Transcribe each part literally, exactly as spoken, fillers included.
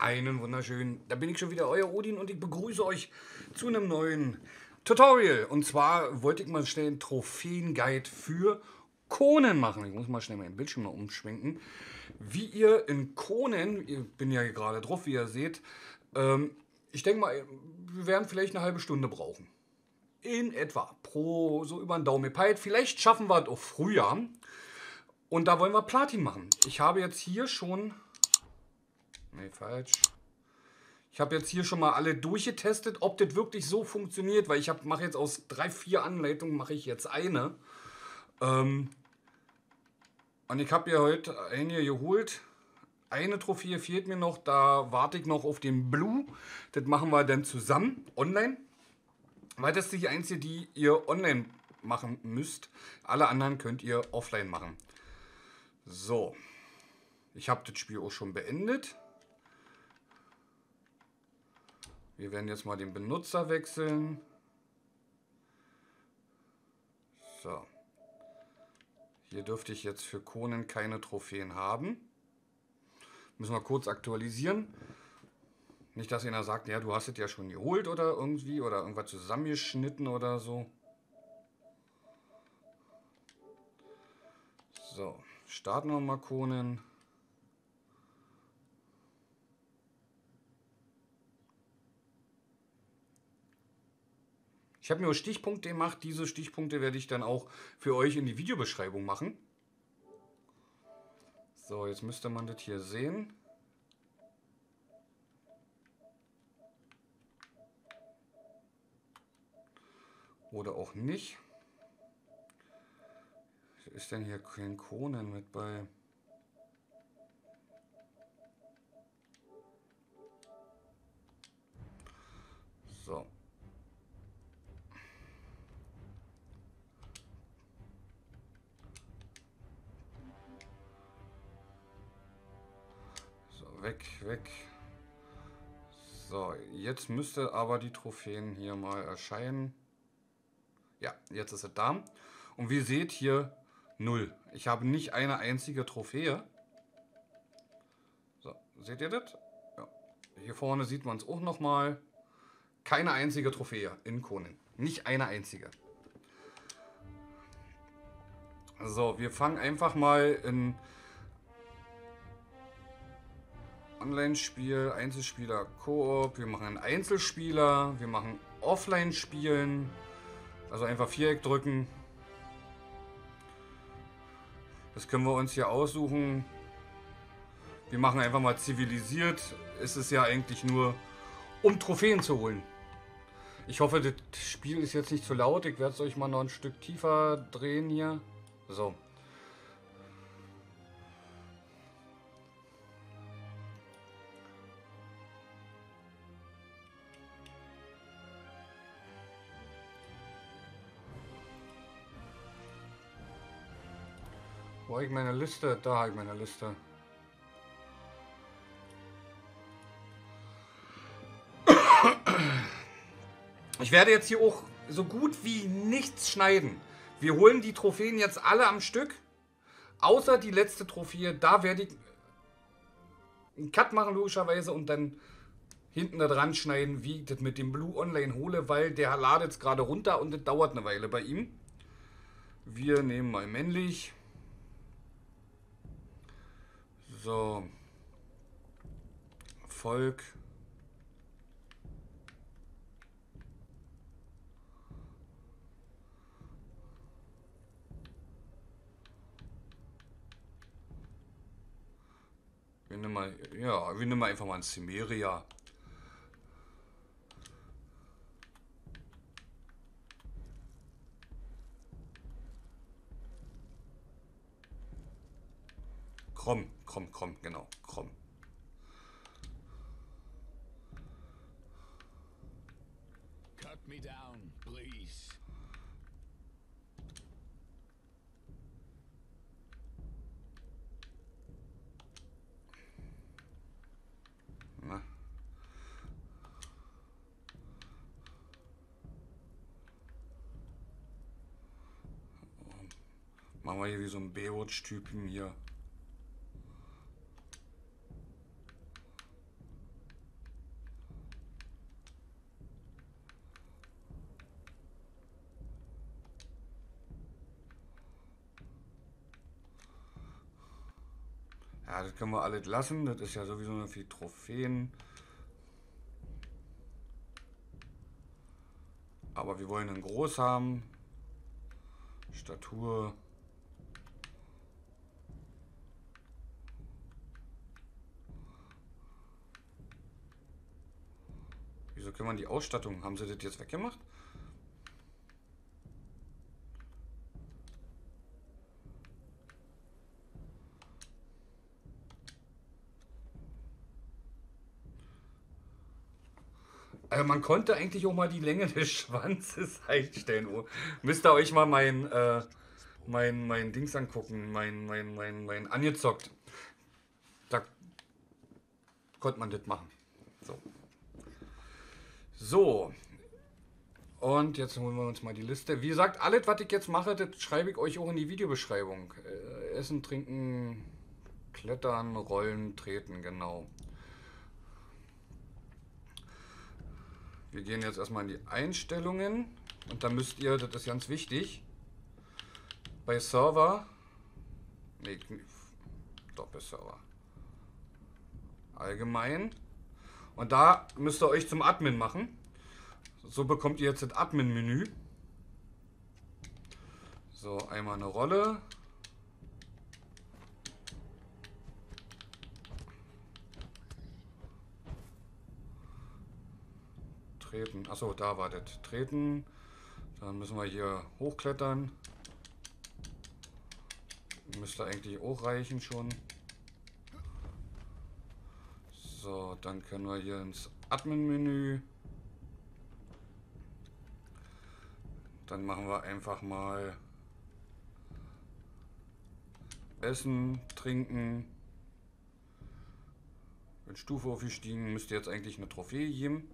Einen wunderschönen, da bin ich schon wieder, euer Odin, und ich begrüße euch zu einem neuen Tutorial. Und zwar wollte ich mal schnell einen Trophäen-Guide für Konen machen. Ich muss mal schnell meinen Bildschirm mal umschwenken. Wie ihr in Konen, ich bin ja gerade drauf, wie ihr seht, ähm, ich denke mal, wir werden vielleicht eine halbe Stunde brauchen. In etwa, pro, so über den Daumen gepeilt. Vielleicht schaffen wir es auch früher. Und da wollen wir Platin machen. Ich habe jetzt hier schon... Nee, falsch. Ich habe jetzt hier schon mal alle durchgetestet, ob das wirklich so funktioniert, weil ich mache jetzt aus drei, vier Anleitungen mache ich jetzt eine. Ähm, und ich habe ja heute eine geholt. Eine Trophäe fehlt mir noch, da warte ich noch auf den Blue. Das machen wir dann zusammen, online. Weil das ist die einzige, die ihr online machen müsst. Alle anderen könnt ihr offline machen. So. Ich habe das Spiel auch schon beendet. Wir werden jetzt mal den Benutzer wechseln. So. Hier dürfte ich jetzt für Konen keine Trophäen haben. Müssen wir kurz aktualisieren. Nicht, dass einer sagt, ja, du hast es ja schon geholt oder irgendwie oder irgendwas zusammengeschnitten oder so. So, starten wir mal Konen. Ich habe mir Stichpunkte gemacht. Diese Stichpunkte werde ich dann auch für euch in die Videobeschreibung machen. So, jetzt müsste man das hier sehen. Oder auch nicht. Ist denn hier kein Konen mit bei? So. So, weg, weg. So, jetzt müsste aber die Trophäen hier mal erscheinen. Ja, jetzt ist es da. Und wie ihr seht hier null. Ich habe nicht eine einzige Trophäe. So, seht ihr das? Ja. Hier vorne sieht man es auch nochmal. Keine einzige Trophäe in Konen. Nicht eine einzige. So, wir fangen einfach mal in Online-Spiel, Einzelspieler, Koop. Wir machen einen Einzelspieler. Wir machen Offline-Spielen. Also einfach Viereck drücken. Das können wir uns hier aussuchen. Wir machen einfach mal zivilisiert. Es ist ja eigentlich nur, um Trophäen zu holen. Ich hoffe, das Spiel ist jetzt nicht zu laut. Ich werde es euch mal noch ein Stück tiefer drehen hier. So. Wo habe ich meine Liste? Da habe ich meine Liste. Ich werde jetzt hier auch so gut wie nichts schneiden. Wir holen die Trophäen jetzt alle am Stück. Außer die letzte Trophäe. Da werde ich einen Cut machen logischerweise und dann hinten da dran schneiden, wie ich das mit dem Blue Online hole, weil der ladet jetzt gerade runter und das dauert eine Weile bei ihm. Wir nehmen mal männlich. So. Volk. Wir nehmen mal, ja, wir nehmen mal einfach mal ein Cimmeria. Krumm, krumm, krumm, genau, krumm. Cut me down, please. Na. Machen wir hier wie so ein Baywatch-Typen hier. das können wir alles lassen. Das ist ja sowieso noch viel Trophäen. Aber wir wollen einen groß haben. Statur. Wieso können wir die Ausstattung? Haben sie das jetzt weggemacht? Also man konnte eigentlich auch mal die Länge des Schwanzes einstellen. Oh, müsst ihr euch mal mein, äh, mein, mein Dings angucken, mein, mein, mein, mein angezockt. Da konnte man das machen. So. So. Und jetzt holen wir uns mal die Liste. Wie gesagt, alles, was ich jetzt mache, das schreibe ich euch auch in die Videobeschreibung. Äh, Essen, trinken, klettern, rollen, treten, genau. Wir gehen jetzt erstmal in die Einstellungen und da müsst ihr, das ist ganz wichtig, bei Server, nee, doch bei Server, allgemein, und da müsst ihr euch zum Admin machen. So bekommt ihr jetzt das Admin-Menü. So, einmal eine Rolle. Treten. Achso, da war das. Treten. Dann müssen wir hier hochklettern. Müsste eigentlich auch reichen schon. So, dann können wir hier ins Admin-Menü. Dann machen wir einfach mal Essen, Trinken. Bin Stufe aufgestiegen, müsste jetzt eigentlich eine Trophäe geben.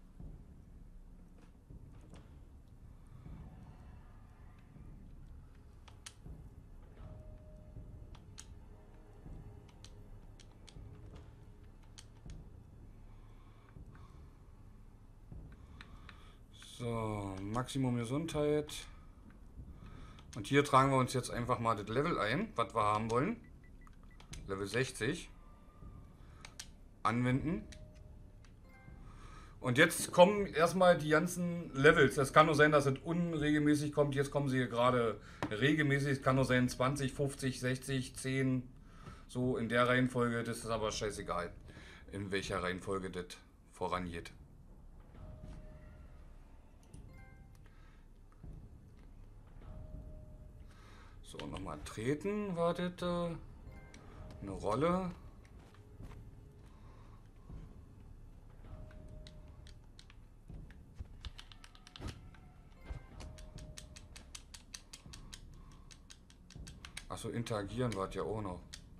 So, Maximum Gesundheit. Und hier tragen wir uns jetzt einfach mal das Level ein, was wir haben wollen. Level sechzig. Anwenden. Und jetzt kommen erstmal die ganzen Levels. Es kann nur sein, dass es unregelmäßig kommt. Jetzt kommen sie gerade regelmäßig. Es kann nur sein zwanzig, fünfzig, sechzig, zehn. So in der Reihenfolge. Das ist aber scheißegal, in welcher Reihenfolge das vorangeht. So, nochmal treten, wartet äh, eine Rolle. Achso, interagieren wart ja auch noch.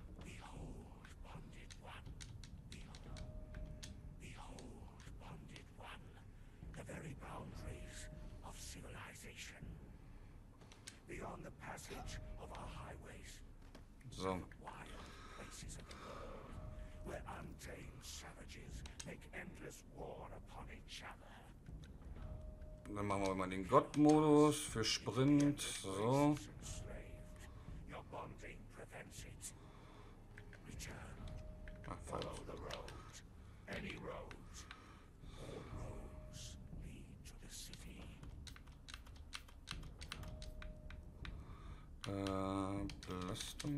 So. Dann machen wir mal den Gott-Modus für Sprint. So. Ach, falsch. Äh, Belastung.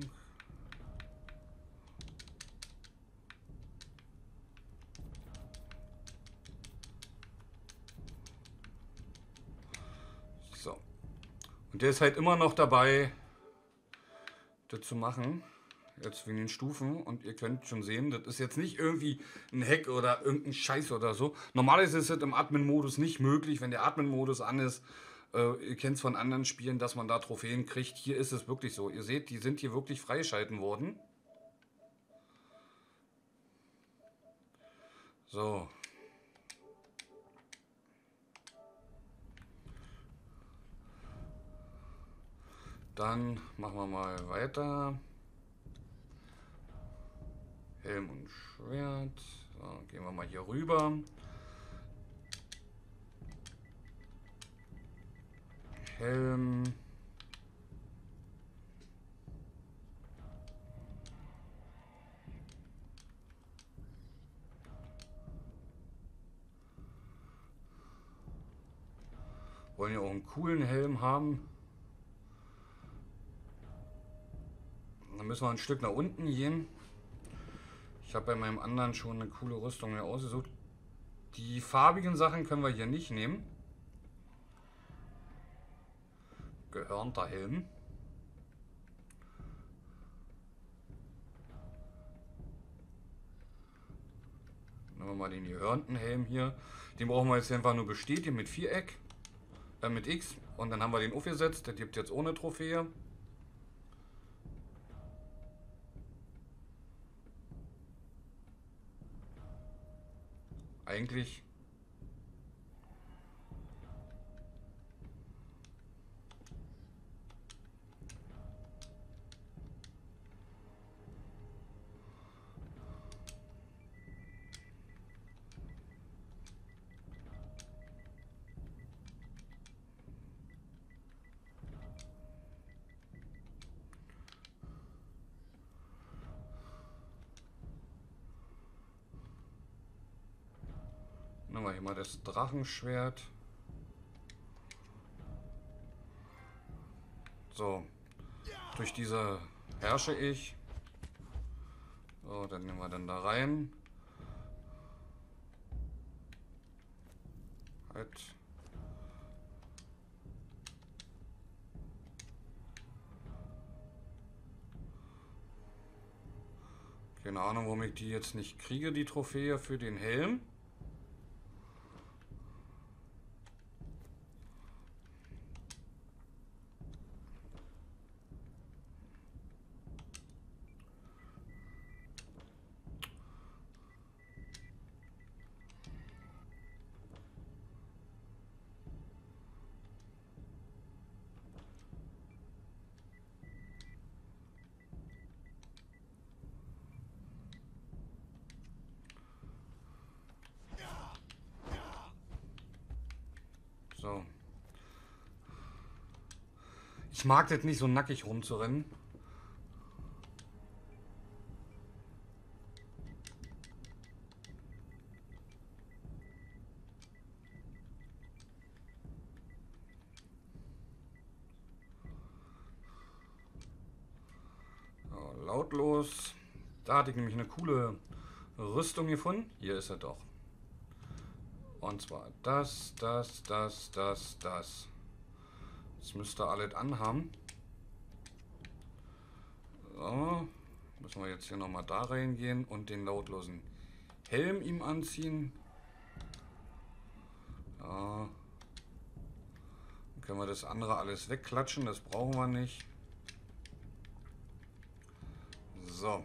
So. Und der ist halt immer noch dabei, das zu machen. Jetzt wegen den Stufen. Und ihr könnt schon sehen, das ist jetzt nicht irgendwie ein Hack oder irgendein Scheiß oder so. Normalerweise ist es im Admin-Modus nicht möglich, wenn der Admin-Modus an ist. Äh, ihr kennt es von anderen Spielen, dass man da Trophäen kriegt. Hier ist es wirklich so. Ihr seht, die sind hier wirklich freigeschalten worden. So. Dann machen wir mal weiter. Helm und Schwert. So, gehen wir mal hier rüber. Helm. Wollen ja auch einen coolen Helm haben. Dann müssen wir ein Stück nach unten gehen. Ich habe bei meinem anderen schon eine coole Rüstung hier ausgesucht. Die farbigen Sachen können wir hier nicht nehmen. Gehörnter Helm. Nehmen wir mal den gehörnten Helm hier. Den brauchen wir jetzt einfach nur bestätigen mit Viereck. Äh, mit X. Und dann haben wir den aufgesetzt. Der gibt jetzt ohne Trophäe. Eigentlich nehmen wir hier mal das Drachenschwert. So, durch diese herrsche ich. So, dann nehmen wir dann da rein. Halt. Keine Ahnung, warum ich die jetzt nicht kriege, die Trophäe für den Helm. So. Ich mag das nicht so nackig rumzurennen. So, lautlos. Da hatte ich nämlich eine coole Rüstung gefunden. Hier ist er doch. Und zwar das, das, das, das, das. Das müsste alles anhaben. So. Müssen wir jetzt hier nochmal da reingehen und den lautlosen Helm ihm anziehen. Ja. Dann können wir das andere alles wegklatschen. Das brauchen wir nicht. So.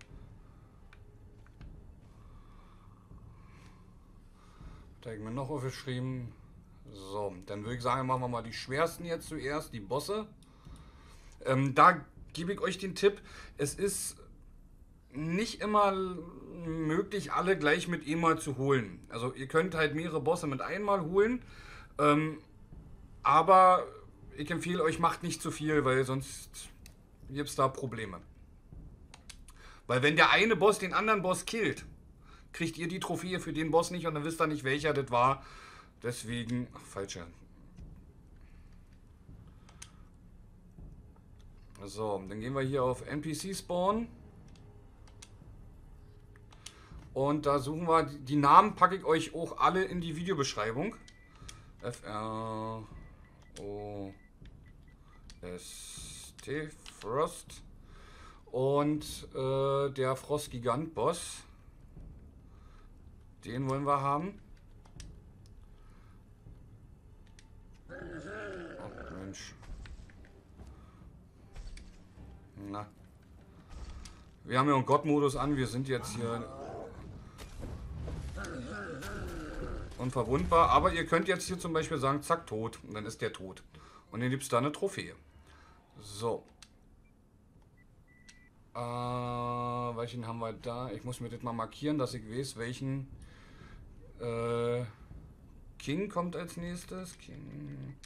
Da habe ich mir noch aufgeschrieben. So, dann würde ich sagen, machen wir mal die schwersten jetzt zuerst, die Bosse. Ähm, da gebe ich euch den Tipp, es ist nicht immer möglich, alle gleich mit einmal zu holen. Also ihr könnt halt mehrere Bosse mit einmal holen, ähm, aber ich empfehle euch, macht nicht zu viel, weil sonst gibt es da Probleme. Weil wenn der eine Boss den anderen Boss killt, kriegt ihr die Trophäe für den Boss nicht und dann wisst ihr nicht, welcher das war. Deswegen, ach, falscher. So, dann gehen wir hier auf N P C Spawn. Und da suchen wir, die Namen packe ich euch auch alle in die Videobeschreibung. F R O S T, Frost. Und äh, der Frost-Gigant-Boss. Den wollen wir haben. Oh, Mensch. Na. Wir haben ja einen Gott-Modus an. Wir sind jetzt hier unverwundbar. Aber ihr könnt jetzt hier zum Beispiel sagen, zack, tot. Und dann ist der tot. Und dann gibt es da eine Trophäe. So. Äh, welchen haben wir da? Ich muss mir das mal markieren, dass ich weiß, welchen äh, King kommt als nächstes. King.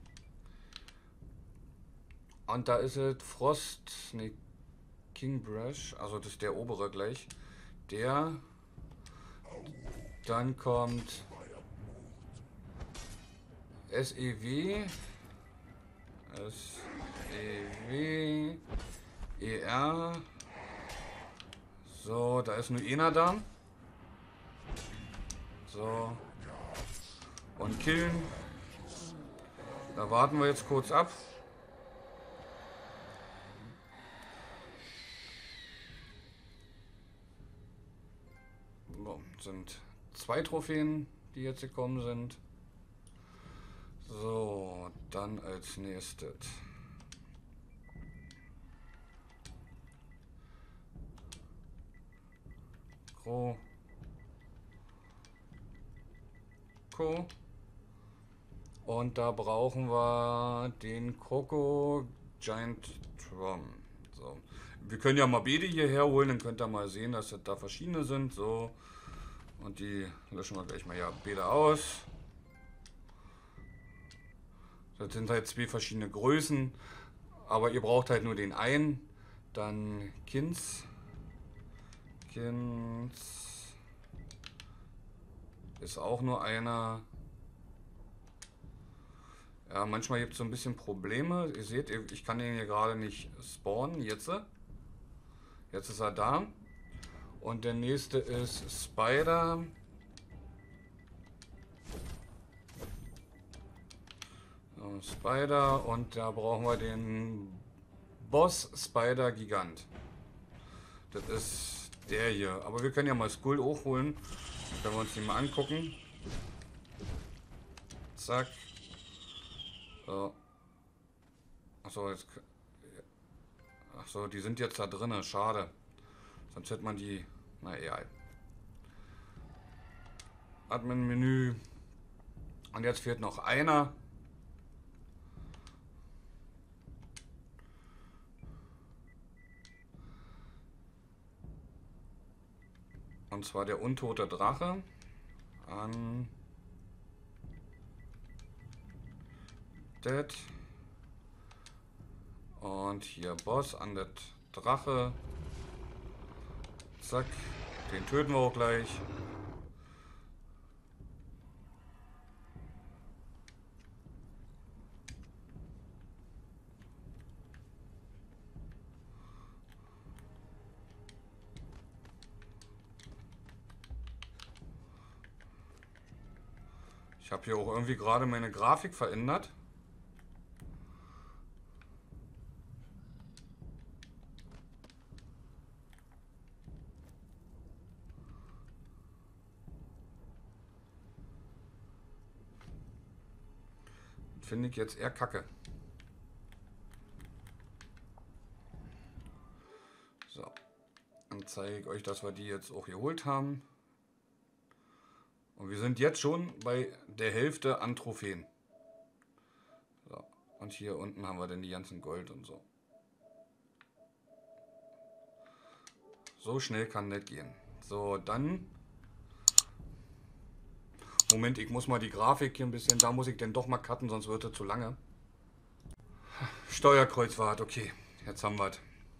Und da ist es Frost, ne, King Brush, also das ist der obere gleich. Der. Dann kommt S E W. S E W. E R. So, da ist nur einer da. So. Und killen. Da warten wir jetzt kurz ab. So, sind zwei Trophäen, die jetzt gekommen sind. So, dann als nächstes. Kro. Ko. Und da brauchen wir den Coco Giant Drum. So. Wir können ja mal beide hierher holen, dann könnt ihr mal sehen, dass das da verschiedene sind. So. Und die löschen wir gleich mal ja beide aus. Das sind halt zwei verschiedene Größen. Aber ihr braucht halt nur den einen. Dann Kins. Kins. Ist auch nur einer. Ja, manchmal gibt es so ein bisschen Probleme. Ihr seht, ich kann den hier gerade nicht spawnen. Jetzt. Jetzt ist er da. Und der nächste ist Spider. So, Spider. Und da brauchen wir den Boss Spider Gigant. Das ist der hier. Aber wir können ja mal Skull hochholen. Dann können wir uns den mal angucken. Zack. So. Achso, jetzt. Achso, die sind jetzt da drinnen. Schade. Sonst hätte man die. Na egal. Admin-Menü. Und jetzt fehlt noch einer. Und zwar der untote Drache. An. Dead. Und hier Boss an der Drache. Zack. Den töten wir auch gleich. Ich habe hier auch irgendwie gerade meine Grafik verändert. Finde ich jetzt eher kacke. So. Dann zeige ich euch, dass wir die jetzt auch geholt haben. Und wir sind jetzt schon bei der Hälfte an Trophäen. So. Und hier unten haben wir dann die ganzen Gold und so. So schnell kann das gehen. So, dann... Moment, ich muss mal die Grafik hier ein bisschen... Da muss ich denn doch mal cutten, sonst wird es zu lange. Steuerkreuzfahrt, okay. Jetzt haben wir es.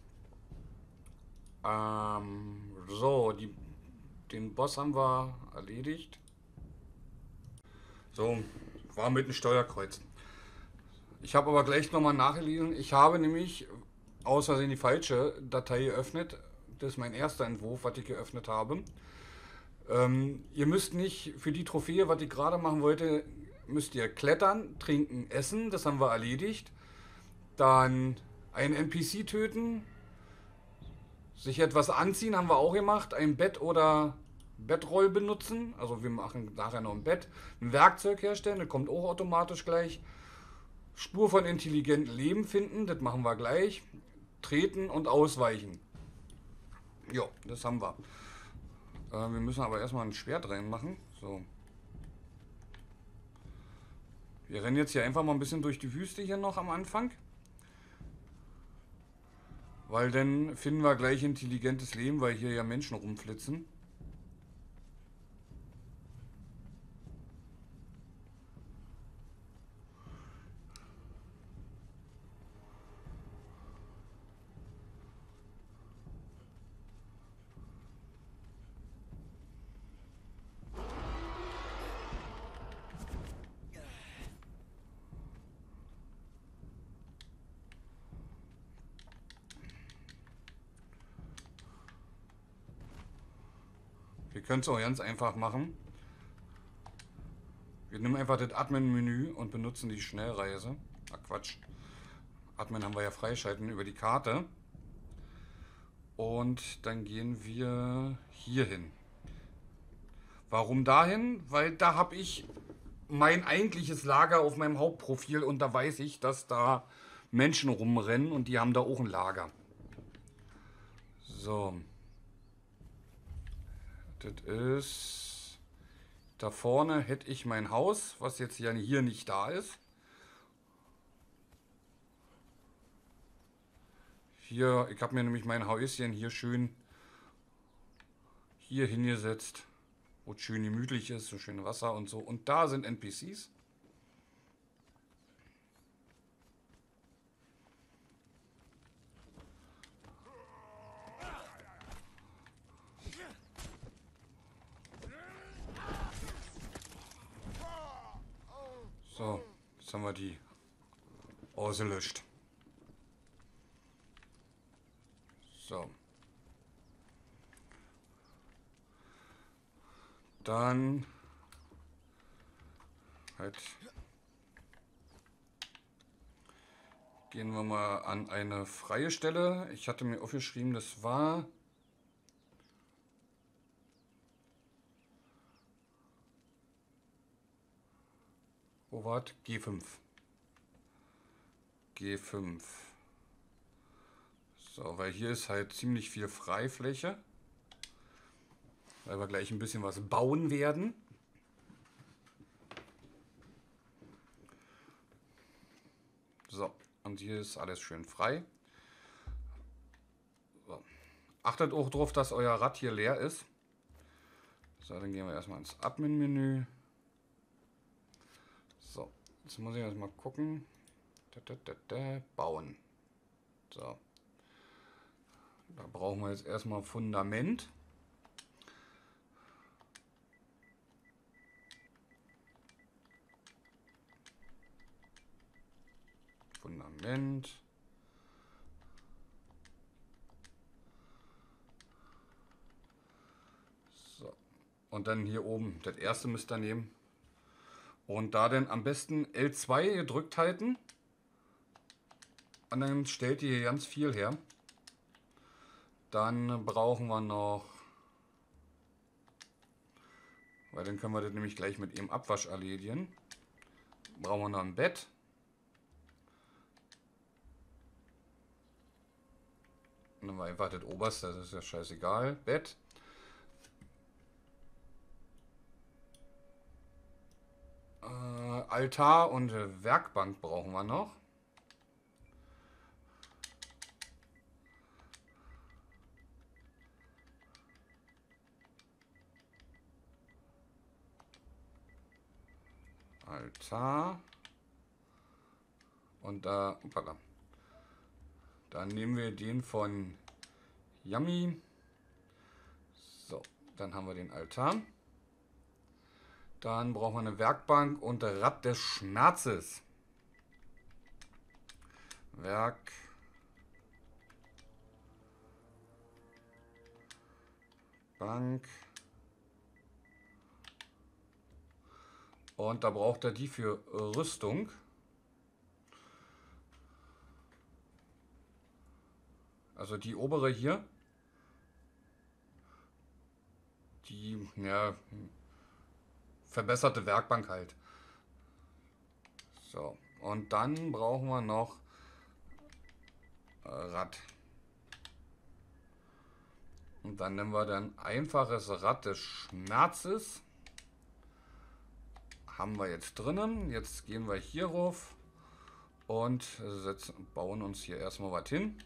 Ähm, so, die, den Boss haben wir erledigt. So, war mit dem Steuerkreuz. Ich habe aber gleich nochmal nachgelesen. Ich habe nämlich aus Versehen die falsche Datei geöffnet. Das ist mein erster Entwurf, was ich geöffnet habe. Ähm, ihr müsst nicht für die Trophäe, was ich gerade machen wollte, müsst ihr klettern, trinken, essen. Das haben wir erledigt. Dann einen N P C töten. Sich etwas anziehen haben wir auch gemacht. Ein Bett oder Bettroll benutzen. Also wir machen nachher noch ein Bett. Ein Werkzeug herstellen, das kommt auch automatisch gleich. Spur von intelligentem Leben finden, das machen wir gleich. Treten und ausweichen. Ja, das haben wir. Äh, wir müssen aber erstmal ein Schwert reinmachen. So. Wir rennen jetzt hier einfach mal ein bisschen durch die Wüste hier noch am Anfang. Weil dann finden wir gleich intelligentes Leben, weil hier ja Menschen rumflitzen. könnt es auch ganz einfach machen. Wir nehmen einfach das Admin-Menü und benutzen die Schnellreise. Ach Quatsch. Admin haben wir ja freischalten über die Karte. Und dann gehen wir hier hin. Warum dahin? Weil da habe ich mein eigentliches Lager auf meinem Hauptprofil und da weiß ich, dass da Menschen rumrennen und die haben da auch ein Lager. So. Das ist... Da vorne hätte ich mein Haus, was jetzt ja hier nicht da ist. Hier, ich habe mir nämlich mein Häuschen hier schön hier hingesetzt, wo es schön gemütlich ist, so schön Wasser und so. Und da sind N P Cs. So, jetzt haben wir die ausgelöscht. So. Dann halt gehen wir mal an eine freie Stelle. Ich hatte mir aufgeschrieben, das war wo war das? G fünf. G fünf. So, weil hier ist halt ziemlich viel Freifläche. Weil wir gleich ein bisschen was bauen werden. So, und hier ist alles schön frei. So. Achtet auch darauf, dass euer Rad hier leer ist. So, dann gehen wir erstmal ins Admin-Menü. So, jetzt muss ich erstmal gucken. Da, da, da, da, bauen. So. Da brauchen wir jetzt erstmal Fundament. Fundament. So. Und dann hier oben, das erste müsst ihr nehmen. Und da dann am besten L zwei gedrückt halten. Und dann stellt ihr hier ganz viel her. Dann brauchen wir noch, weil dann können wir das nämlich gleich mit dem Abwasch erledigen. Brauchen wir noch ein Bett. Und dann war einfach das oberste, das ist ja scheißegal. Bett. Äh, Altar und Werkbank brauchen wir noch. Altar. Und da, hoppala. Dann nehmen wir den von Yummy. So, dann haben wir den Altar. Dann brauchen wir eine Werkbank und Rad des Schmerzes. Werk. Bank. Und da braucht er die für Rüstung. Also die obere hier. Die, ja, verbesserte Werkbank halt. So, und dann brauchen wir noch Rad. Und dann nehmen wir dann einfaches Rad des Schmerzes. Haben wir jetzt drinnen. Jetzt gehen wir hier rauf und setzen, bauen uns hier erstmal was hin.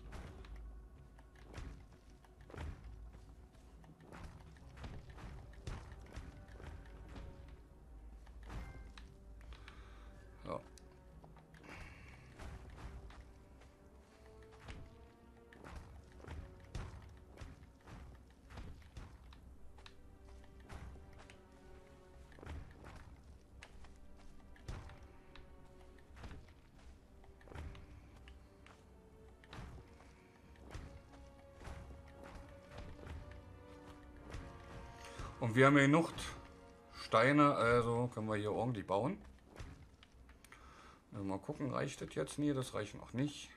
So. Und wir haben hier genug Steine, also können wir hier ordentlich bauen. Mal gucken, reicht das jetzt? Nee, das reicht noch nicht.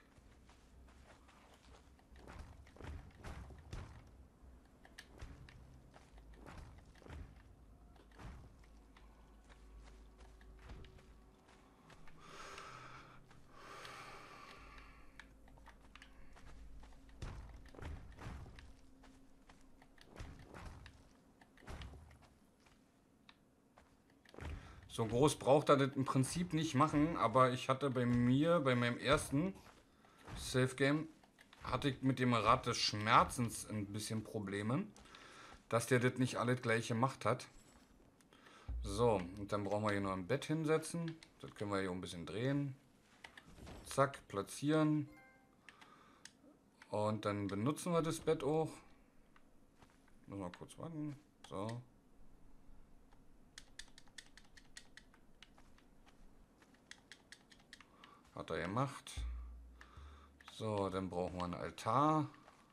So groß braucht er das im Prinzip nicht machen, aber ich hatte bei mir, bei meinem ersten Safe Game, hatte ich mit dem Rad des Schmerzens ein bisschen Probleme, dass der das nicht alles gleich gemacht hat. So, und dann brauchen wir hier noch ein Bett hinsetzen. Das können wir hier ein bisschen drehen. Zack, platzieren. Und dann benutzen wir das Bett auch. Müssen wir kurz warten. So. Hat er gemacht. So, dann brauchen wir einen Altar.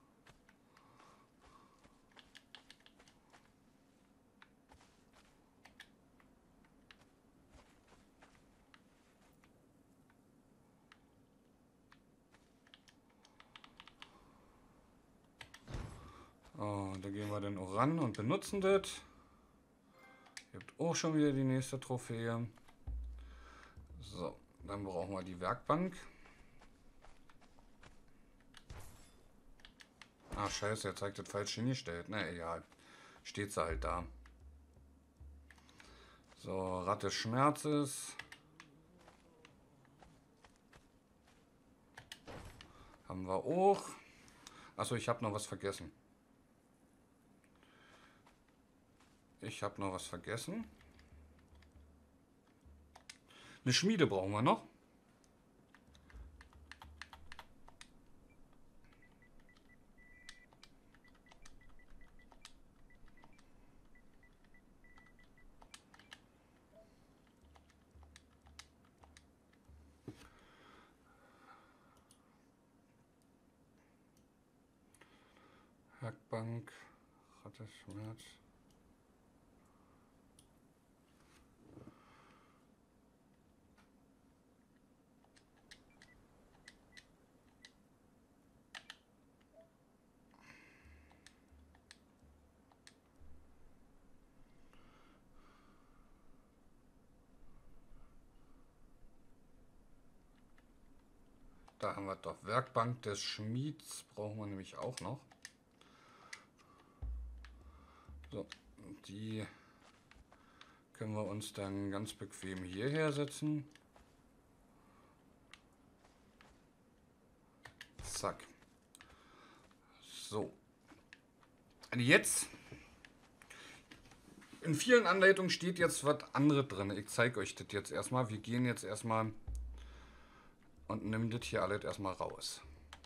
Oh, da gehen wir dann auch ran und benutzen das. Ihr habt auch schon wieder die nächste Trophäe. So, dann brauchen wir die Werkbank. Ah, scheiße, jetzt zeigt das falsch hingestellt. Na egal, steht sie halt da. So, Rad des Schmerzes. Haben wir auch. Achso, ich habe noch was vergessen. Ich habe noch was vergessen. Eine Schmiede brauchen wir noch. Werkbank, Rad des Schmerzes. Da haben wir doch Werkbank des Schmieds, brauchen wir nämlich auch noch. So, die können wir uns dann ganz bequem hierher setzen. Zack. So. Und jetzt, in vielen Anleitungen steht jetzt was anderes drin. Ich zeige euch das jetzt erstmal. Wir gehen jetzt erstmal und nehmen das hier alles erstmal raus.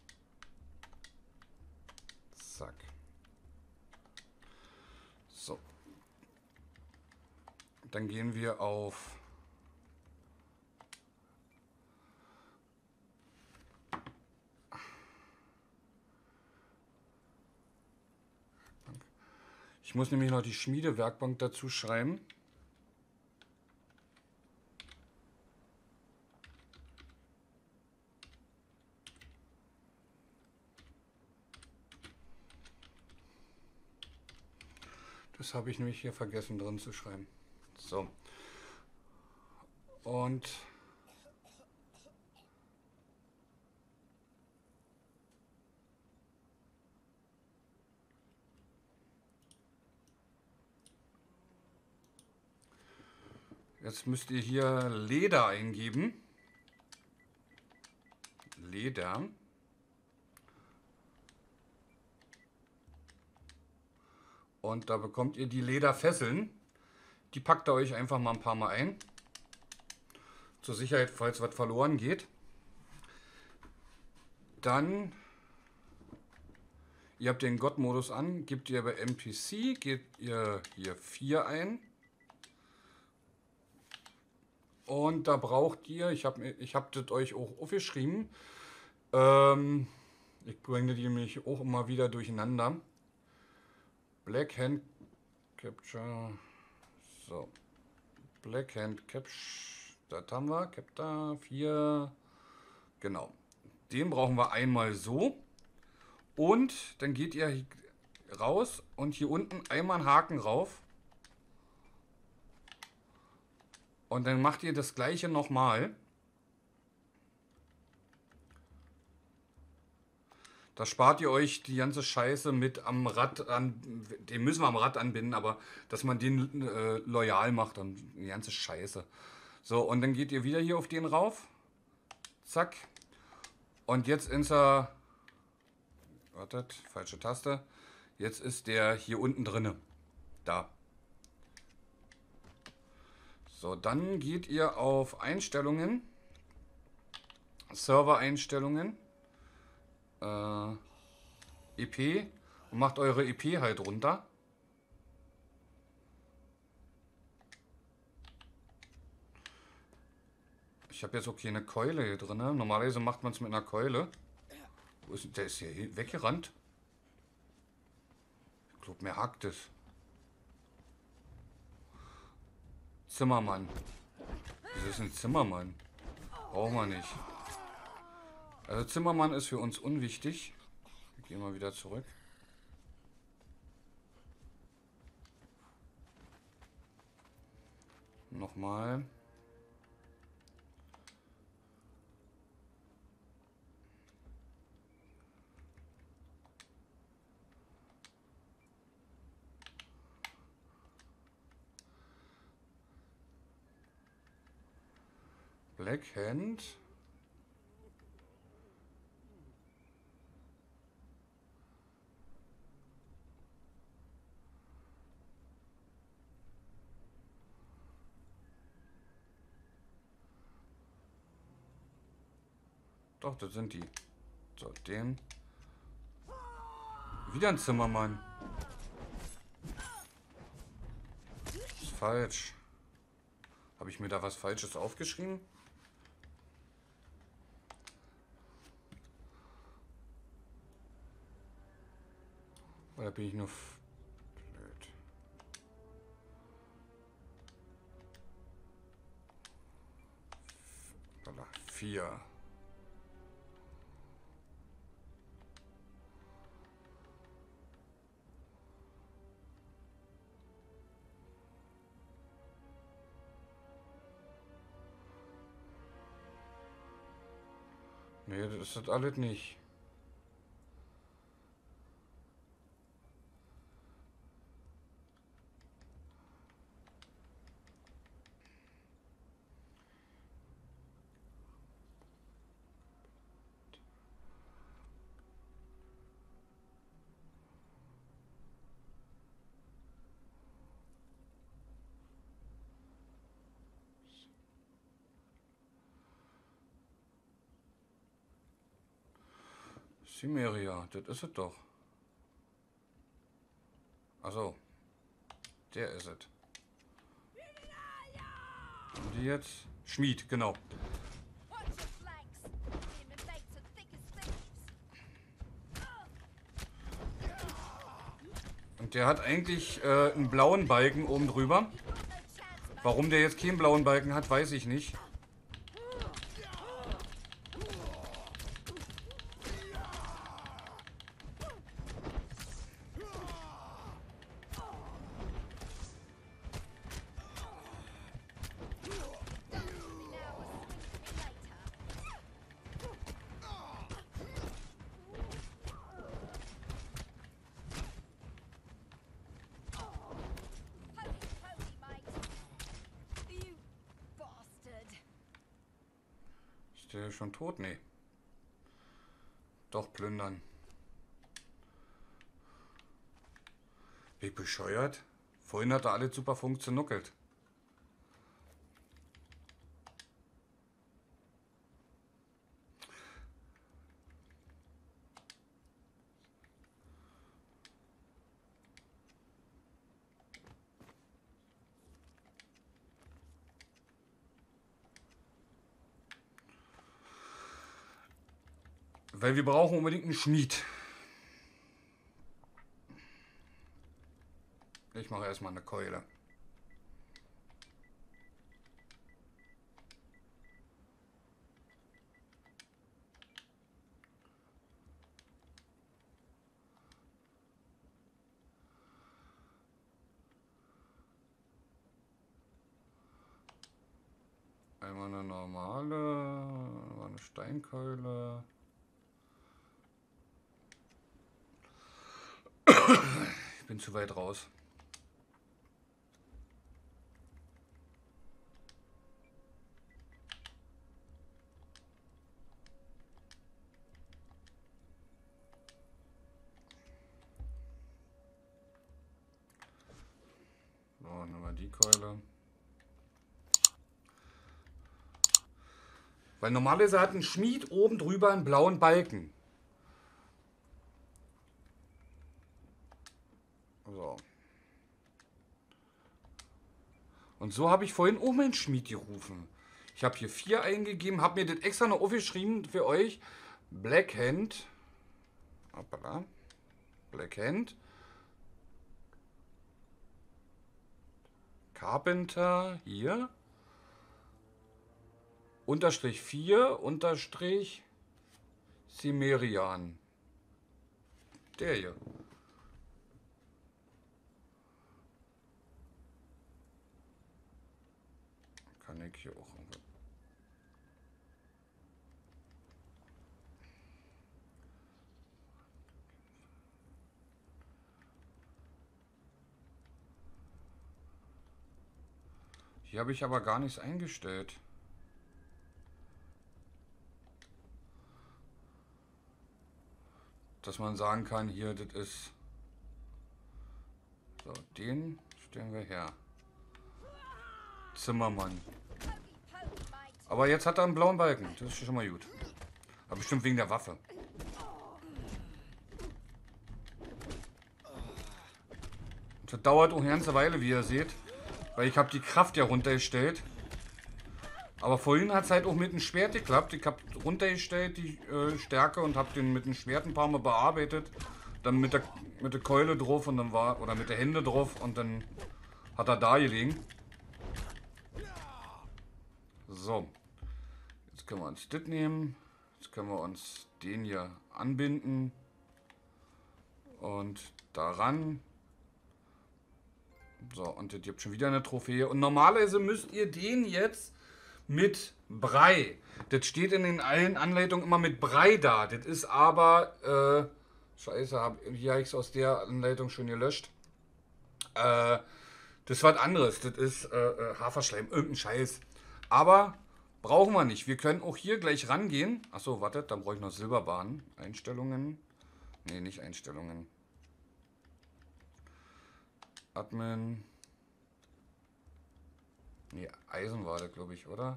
Zack. So. Dann gehen wir auf Ich muss nämlich noch die Schmiedewerkbank dazu schreiben. Das habe ich nämlich hier vergessen drin zu schreiben. So. Und jetzt müsst ihr hier Leder eingeben. Leder. Und da bekommt ihr die Lederfesseln. Die packt ihr euch einfach mal ein paar Mal ein. Zur Sicherheit, falls was verloren geht. Dann, ihr habt den God-Modus an, gebt ihr bei N P C, gebt ihr hier vier ein. Und da braucht ihr, ich habe ich hab das euch auch aufgeschrieben, ähm, ich bringe die nämlich auch immer wieder durcheinander. Black Hand Capture. So. Black Hand Capture. Das haben wir. Capture vier. Genau. Den brauchen wir einmal so. Und dann geht ihr raus und hier unten einmal einen Haken rauf. Und dann macht ihr das gleiche nochmal. Da spart ihr euch die ganze Scheiße mit am Rad an. Den müssen wir am Rad anbinden, aber dass man den äh, loyal macht und die ganze Scheiße. So, und dann geht ihr wieder hier auf den rauf. Zack. Und jetzt ist er. Wartet, falsche Taste. Jetzt ist der hier unten drinne. Da. So, dann geht ihr auf Einstellungen. Server-Einstellungen. Äh, E P. Und macht eure E P halt runter. Ich habe jetzt auch keine Keule hier drin. Normalerweise macht man es mit einer Keule. Wo ist, der ist hier weggerannt. Ich glaube, mir hakt es. Zimmermann. Das ist ein Zimmermann. Brauchen wir nicht. Also Zimmermann ist für uns unwichtig. Wir gehen mal wieder zurück. Nochmal. Black Hand. Doch, das sind die. So, den. Wieder ein Zimmermann. Ist falsch. Habe ich mir da was Falsches aufgeschrieben? Oder bin ich nur blöd? Voilà, vier. Nee, das ist das alles nicht. Cimmeria, das ist es doch. Also, der ist es. Und die jetzt? Schmied, genau. Und der hat eigentlich äh, einen blauen Balken oben drüber. Warum der jetzt keinen blauen Balken hat, weiß ich nicht. Ist der schon tot? Nee. Doch, plündern. Wie bescheuert. Vorhin hat er alles super funktioniert. Weil wir brauchen unbedingt einen Schmied. Ich mache erstmal eine Keule. Einmal eine normale, eine Steinkeule. Ich bin zu weit raus. So, nehmen wir die Keule. Weil normalerweise hat ein Schmied oben drüber einen blauen Balken. So. Und so habe ich vorhin auch meinen Schmied gerufen. Ich habe hier vier eingegeben, habe mir das extra noch aufgeschrieben für euch. Blackhand. Hoppala. Blackhand. Carpenter. Hier. Unterstrich vier, Unterstrich Cimmerian. Der hier. Kann ich hier auch. Hier habe ich aber gar nichts eingestellt. Dass man sagen kann, hier, das ist... So, den stellen wir her. Zimmermann. Aber jetzt hat er einen blauen Balken. Das ist schon mal gut. Aber bestimmt wegen der Waffe. Das dauert auch eine ganze Weile, wie ihr seht. Weil ich habe die Kraft ja runtergestellt. Aber vorhin hat es halt auch mit dem Schwert geklappt. Ich habe runtergestellt die äh, Stärke und habe den mit dem Schwert ein paar Mal bearbeitet. Dann mit der, mit der Keule drauf und dann war, oder mit der Hände drauf und dann hat er da gelegen. So. Jetzt können wir uns das nehmen. Jetzt können wir uns den hier anbinden. Und daran. So, und jetzt gibt schon wieder eine Trophäe. Und normalerweise müsst ihr den jetzt mit Brei. Das steht in den allen Anleitungen immer mit Brei da. Das ist aber, äh, scheiße, hab, hier habe ich es aus der Anleitung schon gelöscht. Äh, das ist was anderes. Das ist äh, Haferschleim, irgendein Scheiß. Aber brauchen wir nicht. Wir können auch hier gleich rangehen. Achso, wartet, dann brauche ich noch Silberbahn. Einstellungen. Ne, nicht Einstellungen. Admin. Ne, Eisen war das, glaube ich, oder?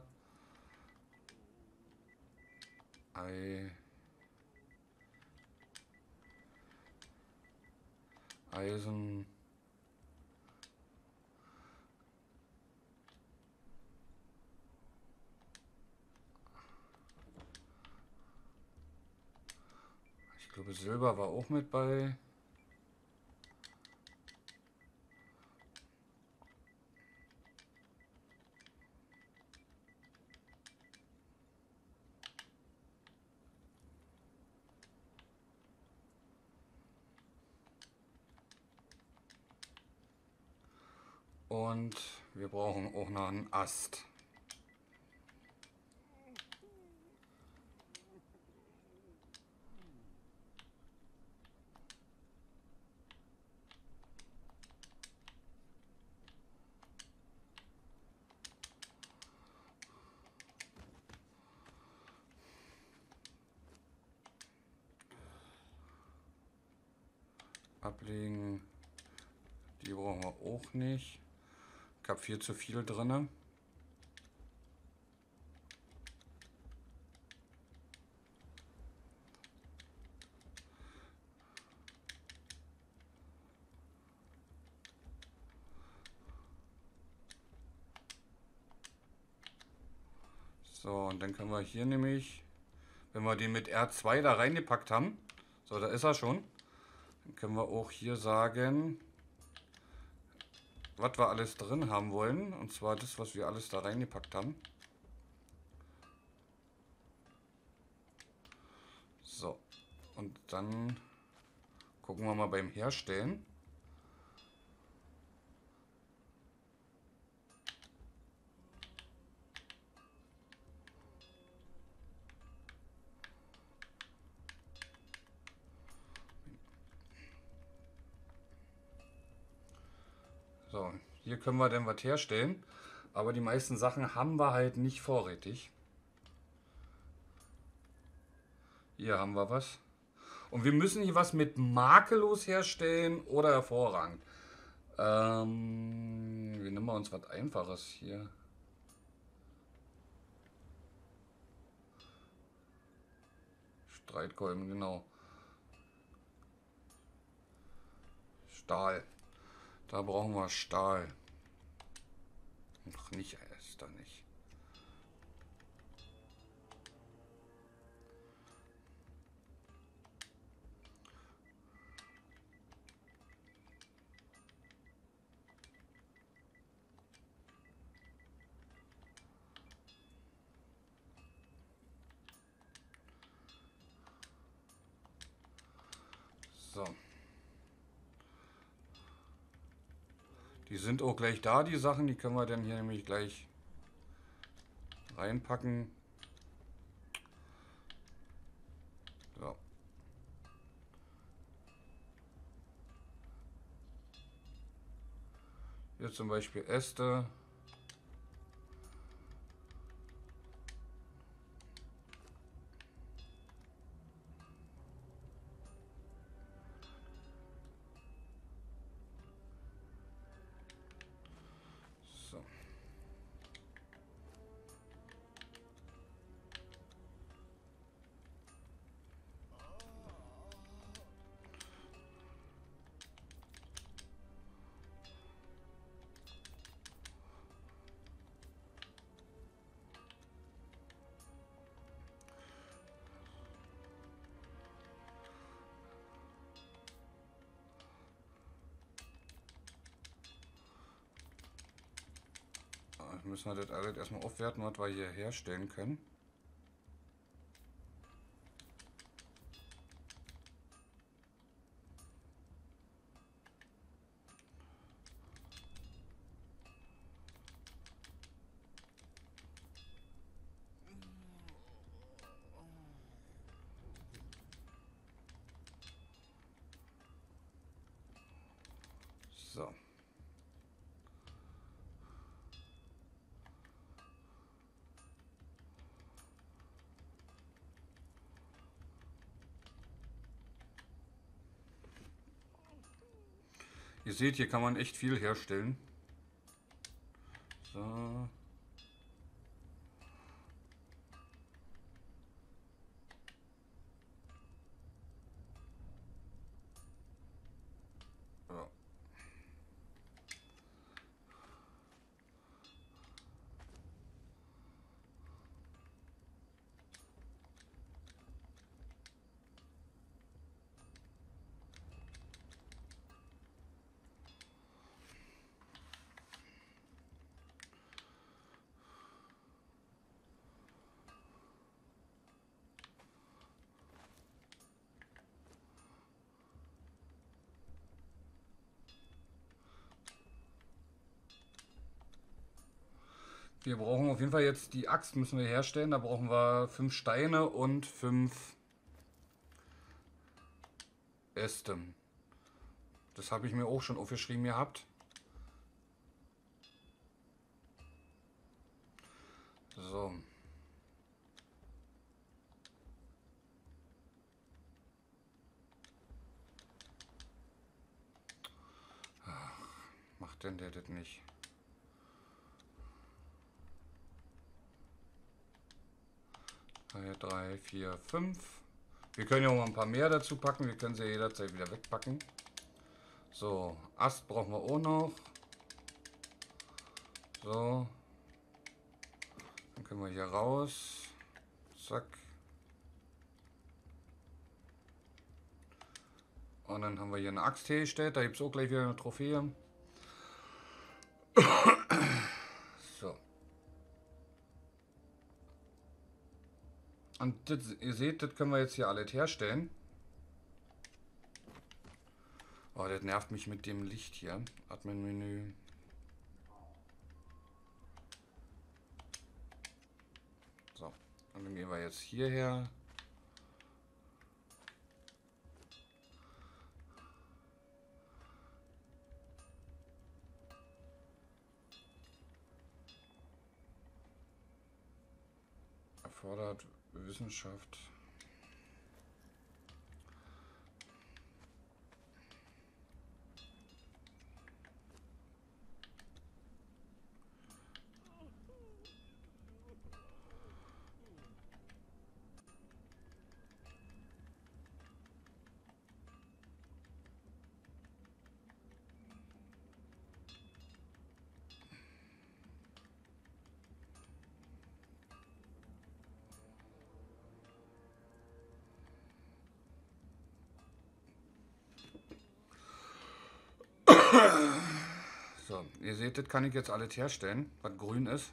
Ei. Eisen. Ich glaube, Silber war auch mit bei. Und wir brauchen auch noch einen Ast. Ablegen. Die brauchen wir auch nicht. Ich habe viel zu viel drin. So, und dann können wir hier nämlich, wenn wir den mit R zwei da reingepackt haben, so, da ist er schon, dann können wir auch hier sagen, was wir alles drin haben wollen. Und zwar das, was wir alles da reingepackt haben. So. Und dann gucken wir mal beim Herstellen. So, hier können wir dann was herstellen, aber die meisten Sachen haben wir halt nicht vorrätig. Hier haben wir was. Und wir müssen hier was mit makellos herstellen oder hervorragend. Ähm, wir nehmen wir uns was Einfaches hier. Streitkolben, genau. Stahl. Da brauchen wir Stahl. Ach, nicht, ist da nicht. So. Die sind auch gleich da, die Sachen. Die können wir dann hier nämlich gleich reinpacken. So. Hier zum Beispiel Äste. So. Müssen wir das alles erstmal aufwerten, was wir hier herstellen können. So. Ihr seht, hier kann man echt viel herstellen. So. Ja. Wir brauchen auf jeden Fall jetzt die Axt, müssen wir herstellen. Da brauchen wir fünf Steine und fünf Äste. Das habe ich mir auch schon aufgeschrieben gehabt. So. Ach, macht denn der das nicht? drei, vier, fünf. Wir können ja auch mal ein paar mehr dazu packen. Wir können sie jederzeit wieder wegpacken. So, Ast brauchen wir auch noch. So. Dann können wir hier raus. Zack. Und dann haben wir hier eine Axt hergestellt. Da gibt es auch gleich wieder eine Trophäe. Und das, ihr seht, das können wir jetzt hier alles herstellen. Oh, das nervt mich mit dem Licht hier. Admin-Menü. So, dann gehen wir jetzt hierher. Erfordert Wissenschaft. So, ihr seht, das kann ich jetzt alles herstellen, was grün ist.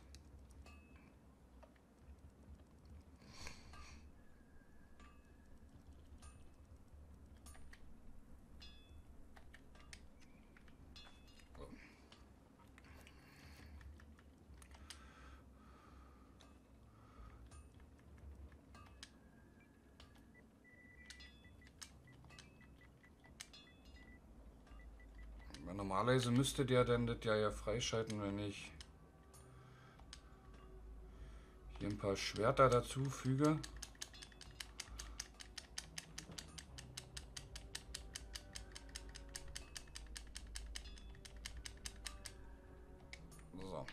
Normalerweise müsste der dann das ja, ja freischalten, wenn ich hier ein paar Schwerter dazu füge. So.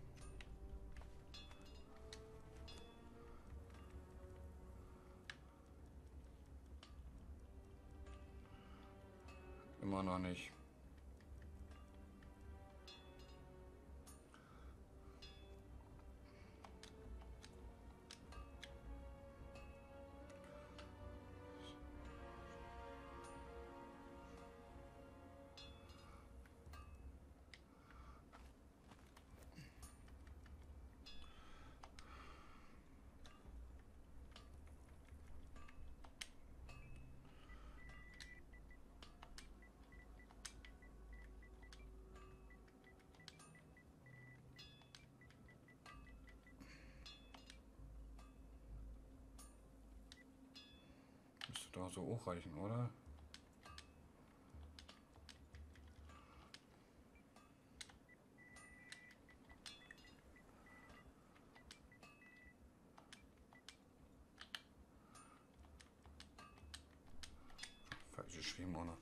Immer noch nicht. Müsste doch so auch reichen, oder? Falsch geschrieben, oder?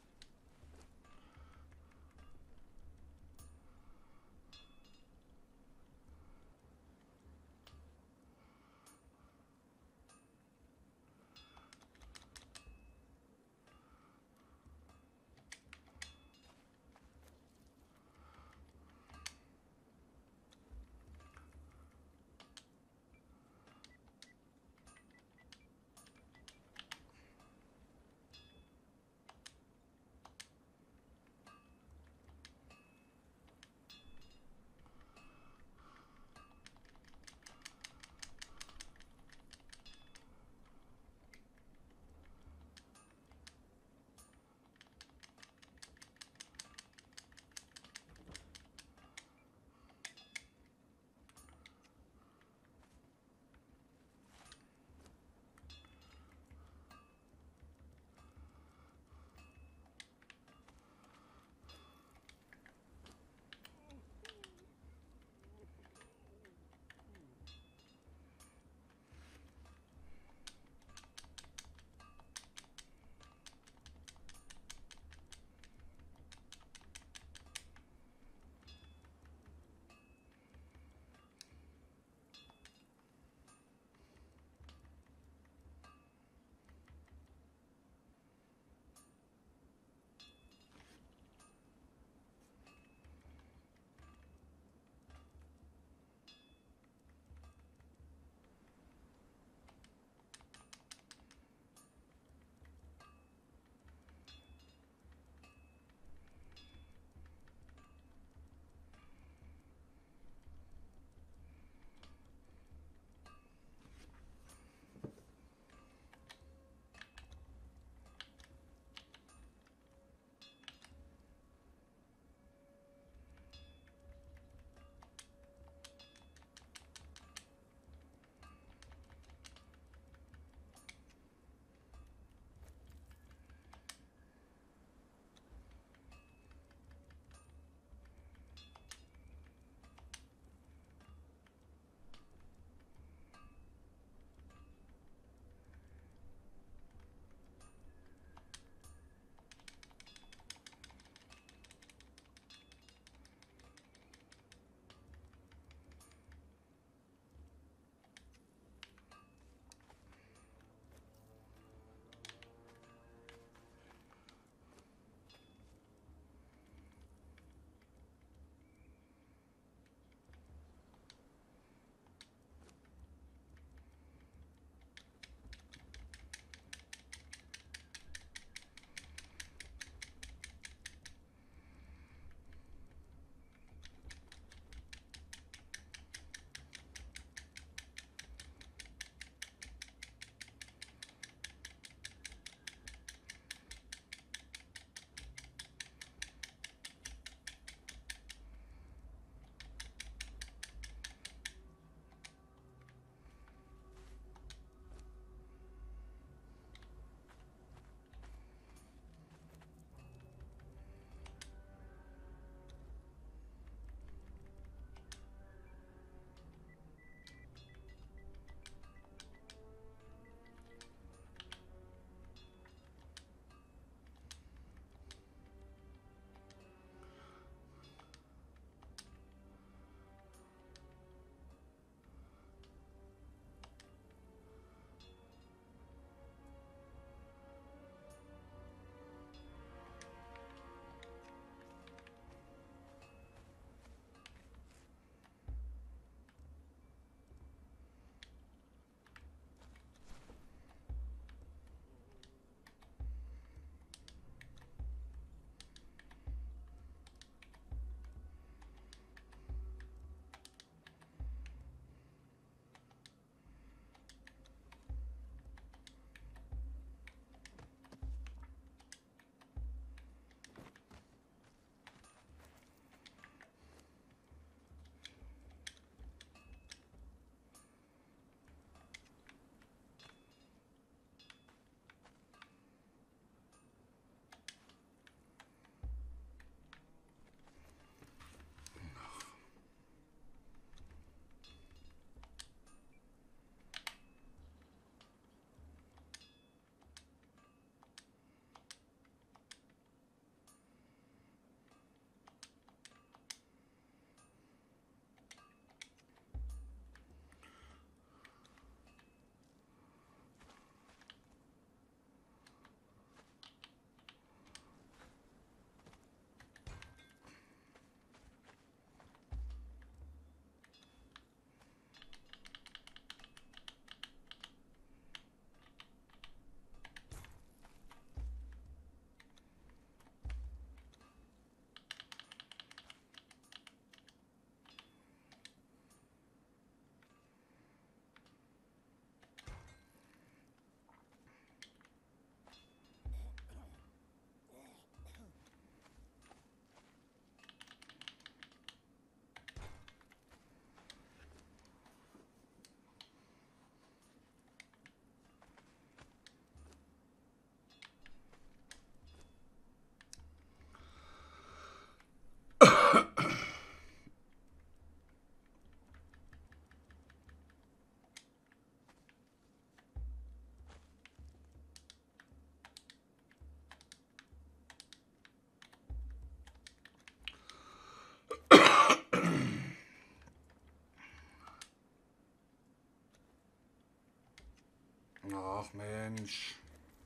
Ach Mensch.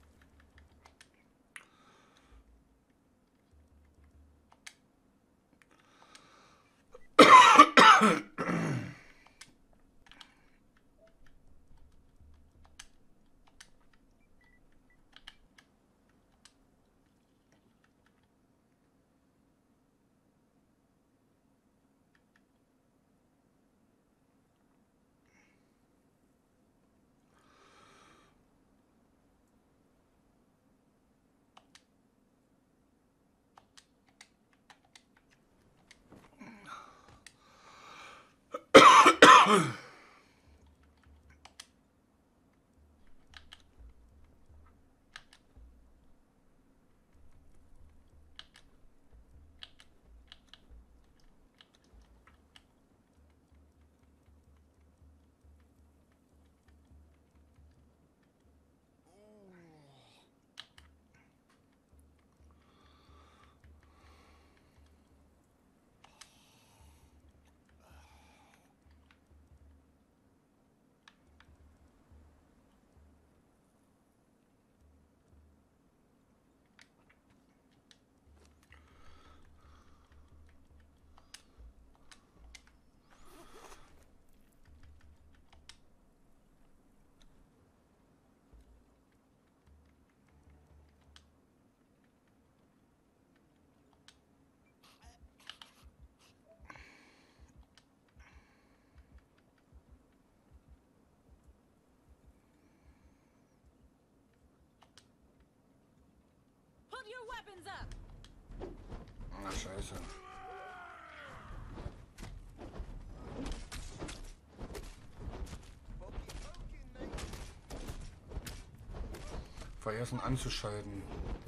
Put your weapons up. Na scheiße. Vergessen anzuschalten.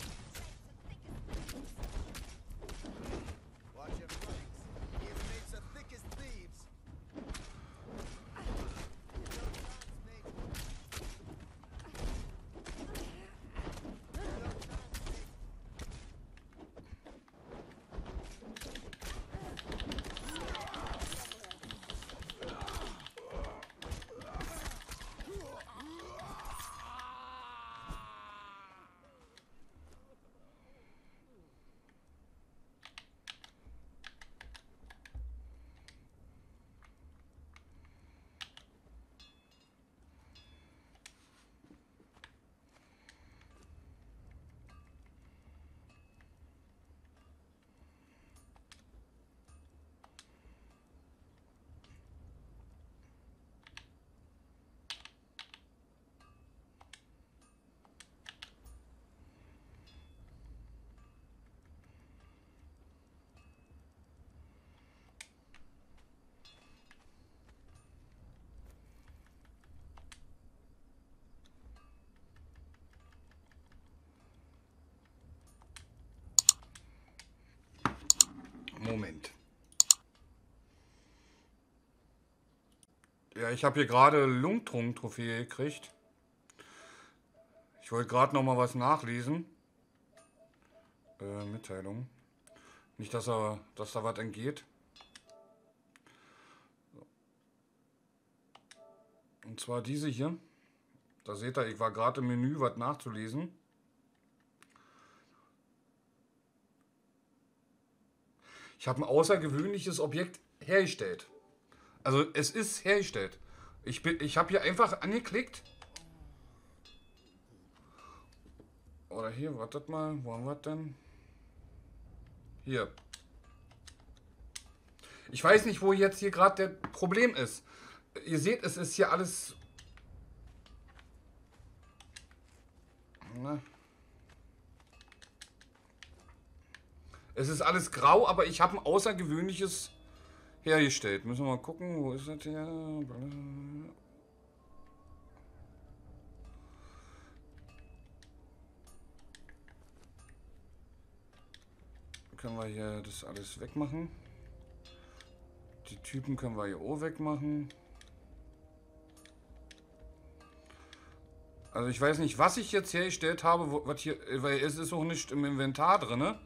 Moment. Ja, ich habe hier gerade Lungtrunk-Trophäe gekriegt. Ich wollte gerade noch mal was nachlesen. Äh, Mitteilung. Nicht, dass, er, dass da was entgeht. Und zwar diese hier. Da seht ihr, ich war gerade im Menü, was nachzulesen. Ich habe ein außergewöhnliches Objekt hergestellt. Also es ist hergestellt. Ich, bin, ich habe hier einfach angeklickt. Oder hier, wartet mal, wo haben wir denn? Hier. Ich weiß nicht, wo jetzt hier gerade der Problem ist. Ihr seht, es ist hier alles... Na. Es ist alles grau, aber ich habe ein außergewöhnliches hergestellt. Müssen wir mal gucken, wo ist das hier? Können wir hier das alles wegmachen. Die Typen können wir hier auch wegmachen. Also ich weiß nicht, was ich jetzt hergestellt habe, wo, was hier, weil es ist auch nicht im Inventar drin. Ne?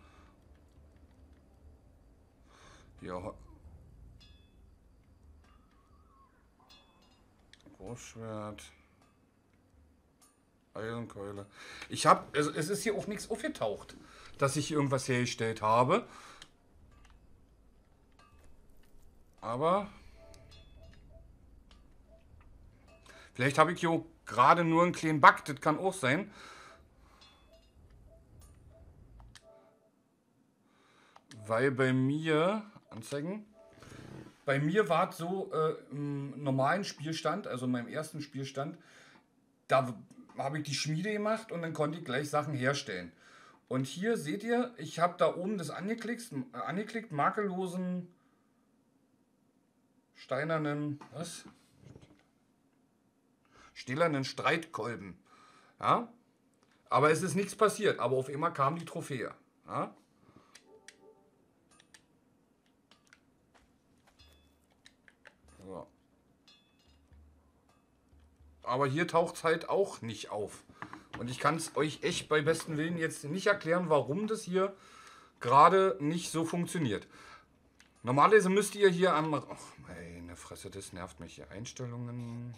Ja. Großschwert. Eisenkeule. Ich habe, also es ist hier auch nichts aufgetaucht, dass ich irgendwas hergestellt habe. Aber vielleicht habe ich hier gerade nur einen kleinen Bug, das kann auch sein. Weil bei mir, Anzeigen, bei mir war es so, äh, im normalen Spielstand, also in meinem ersten Spielstand, da habe ich die Schmiede gemacht und dann konnte ich gleich Sachen herstellen. Und hier seht ihr, ich habe da oben das angeklickt, äh, angeklickt, makellosen, steinernen, was? Stählernen Streitkolben. Ja? Aber es ist nichts passiert, aber auf einmal kam die Trophäe. Ja? So. Aber hier taucht es halt auch nicht auf. Und ich kann es euch echt bei besten Willen jetzt nicht erklären, warum das hier gerade nicht so funktioniert. Normalerweise müsst ihr hier am... Ach, meine Fresse, das nervt mich hier. Einstellungen...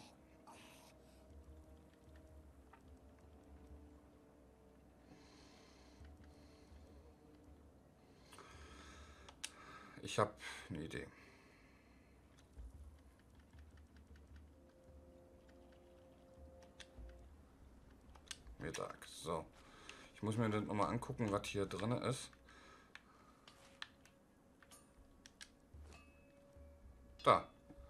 Ich habe eine Idee. Mittag. So. Ich muss mir dann nochmal angucken, was hier drin ist. Da.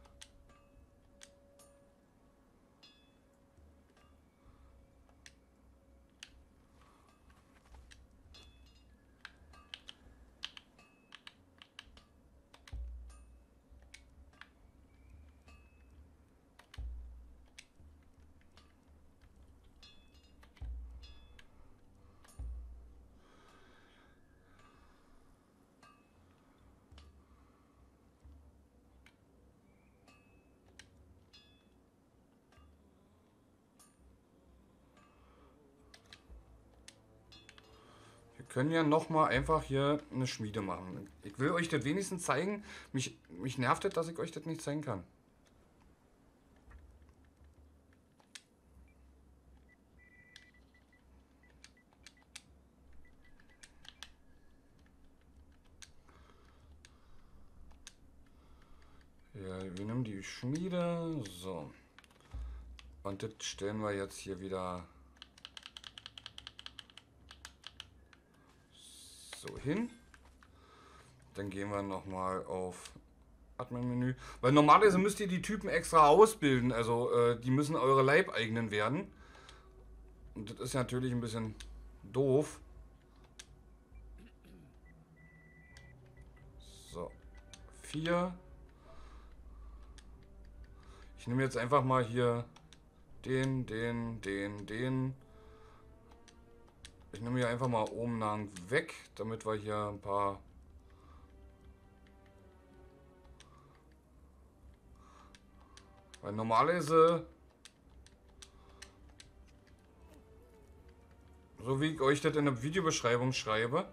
Wir können ja noch mal einfach hier eine Schmiede machen. Ich will euch das wenigstens zeigen. Mich, mich nervt das, dass ich euch das nicht zeigen kann. Ja, wir nehmen die Schmiede. So. Und das stellen wir jetzt hier wieder so hin. Dann gehen wir nochmal auf Admin-Menü. Weil normalerweise müsst ihr die Typen extra ausbilden. Also äh, die müssen eure Leibeigenen werden. Und das ist natürlich ein bisschen doof. So. Vier. Ich nehme jetzt einfach mal hier den, den, den, den. Ich nehme hier einfach mal oben lang weg, damit wir hier ein paar weil normalerweise, so wie ich euch das in der Videobeschreibung schreibe,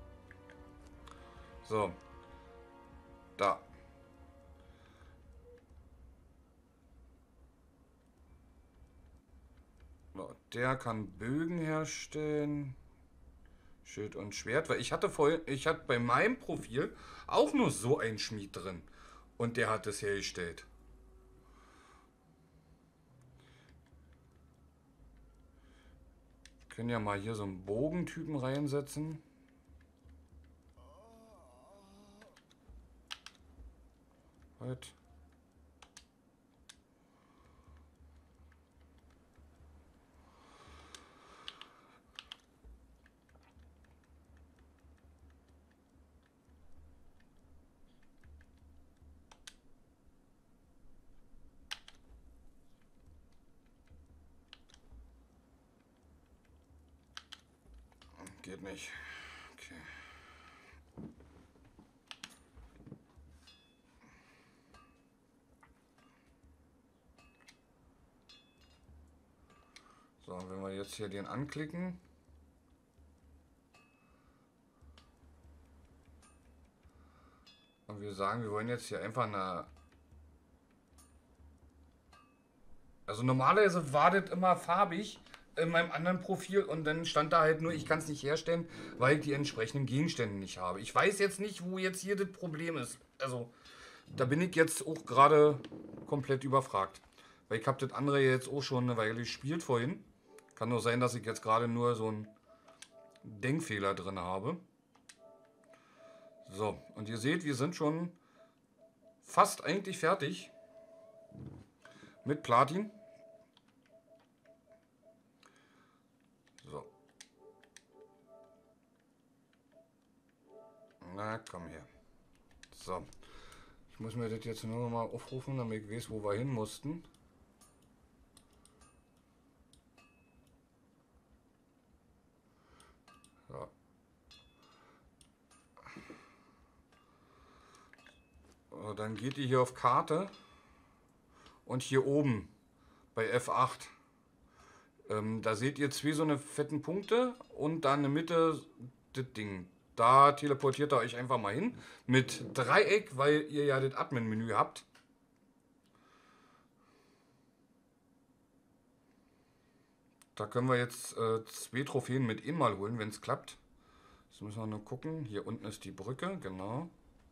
so, da. So, der kann Bögen herstellen. Schild und Schwert, weil ich hatte vorhin, ich hatte bei meinem Profil auch nur so einen Schmied drin. Und der hat es hergestellt. Wir können ja mal hier so einen Bogentypen reinsetzen. Halt. Geht nicht. Okay. So, wenn wir jetzt hier den anklicken. Und wir sagen, wir wollen jetzt hier einfach eine... Also normalerweise war das immer farbig, in meinem anderen Profil und dann stand da halt nur, ich kann es nicht herstellen, weil ich die entsprechenden Gegenstände nicht habe. Ich weiß jetzt nicht, wo jetzt hier das Problem ist. Also, da bin ich jetzt auch gerade komplett überfragt. Weil ich habe das andere jetzt auch schon eine Weile gespielt vorhin. Kann nur sein, dass ich jetzt gerade nur so einen Denkfehler drin habe. So, und ihr seht, wir sind schon fast eigentlich fertig mit Platin. So. Na, komm her. So. Ich muss mir das jetzt nur noch mal aufrufen, damit ich weiß, wo wir hin mussten. So. So, dann geht ihr hier auf Karte und hier oben bei F acht. Ähm, da seht ihr zwei so eine fetten Punkte und dann in der Mitte das Ding. Da teleportiert ihr euch einfach mal hin mit Dreieck, weil ihr ja das Admin-Menü habt. Da können wir jetzt äh, zwei Trophäen mit ihm mal holen, wenn es klappt. Jetzt müssen wir nur gucken. Hier unten ist die Brücke, genau.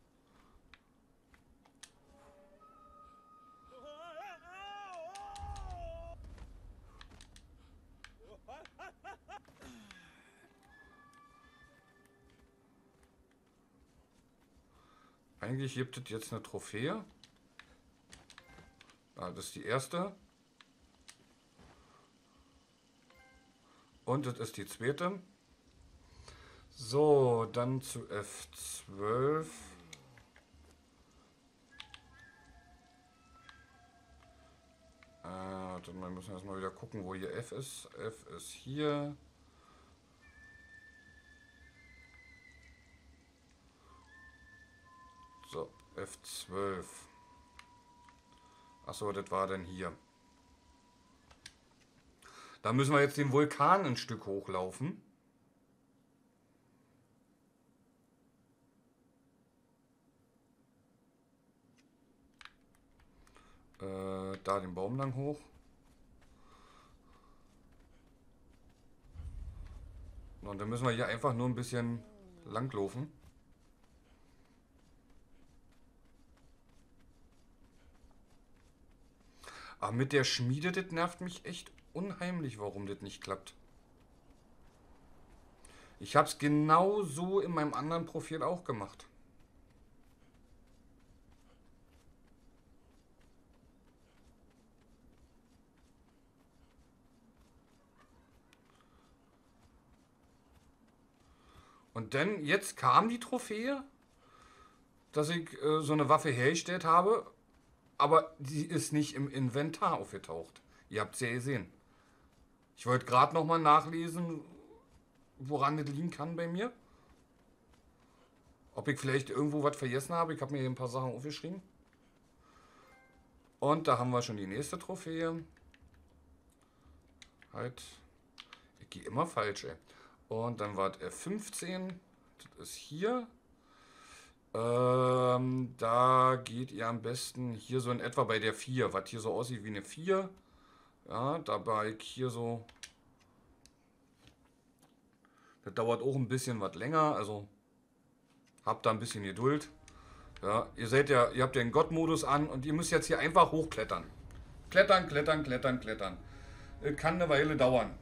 Eigentlich gibt es jetzt eine Trophäe. Ah, das ist die erste. Und das ist die zweite. So, dann zu F zwölf. Äh, dann müssen wir erstmal wieder gucken, wo hier F ist. F ist hier. So, F zwölf. Achso, das war dann hier. Da müssen wir jetzt den Vulkan ein Stück hochlaufen. Äh, da den Baum lang hoch. Und dann müssen wir hier einfach nur ein bisschen langlaufen. Aber mit der Schmiede, das nervt mich echt unheimlich, warum das nicht klappt. Ich habe es genau so in meinem anderen Profil auch gemacht. Und dann, jetzt kam die Trophäe, dass ich äh, so eine Waffe hergestellt habe, aber die ist nicht im Inventar aufgetaucht. Ihr habt es ja gesehen. Ich wollte gerade nochmal nachlesen, woran das liegen kann bei mir. Ob ich vielleicht irgendwo was vergessen habe. Ich habe mir hier ein paar Sachen aufgeschrieben. Und da haben wir schon die nächste Trophäe. Halt. Ich gehe immer falsch, ey. Und dann war es F fünfzehn. Das ist hier. Ähm, da geht ihr am besten hier so in etwa bei der vier. Was hier so aussieht wie eine vier. Ja, dabei hier so. Das dauert auch ein bisschen was länger. Also habt da ein bisschen Geduld. Ja, ihr seht ja, ihr habt ja den Gott-Modus an und ihr müsst jetzt hier einfach hochklettern. Klettern, klettern, klettern, klettern. Kann eine Weile dauern.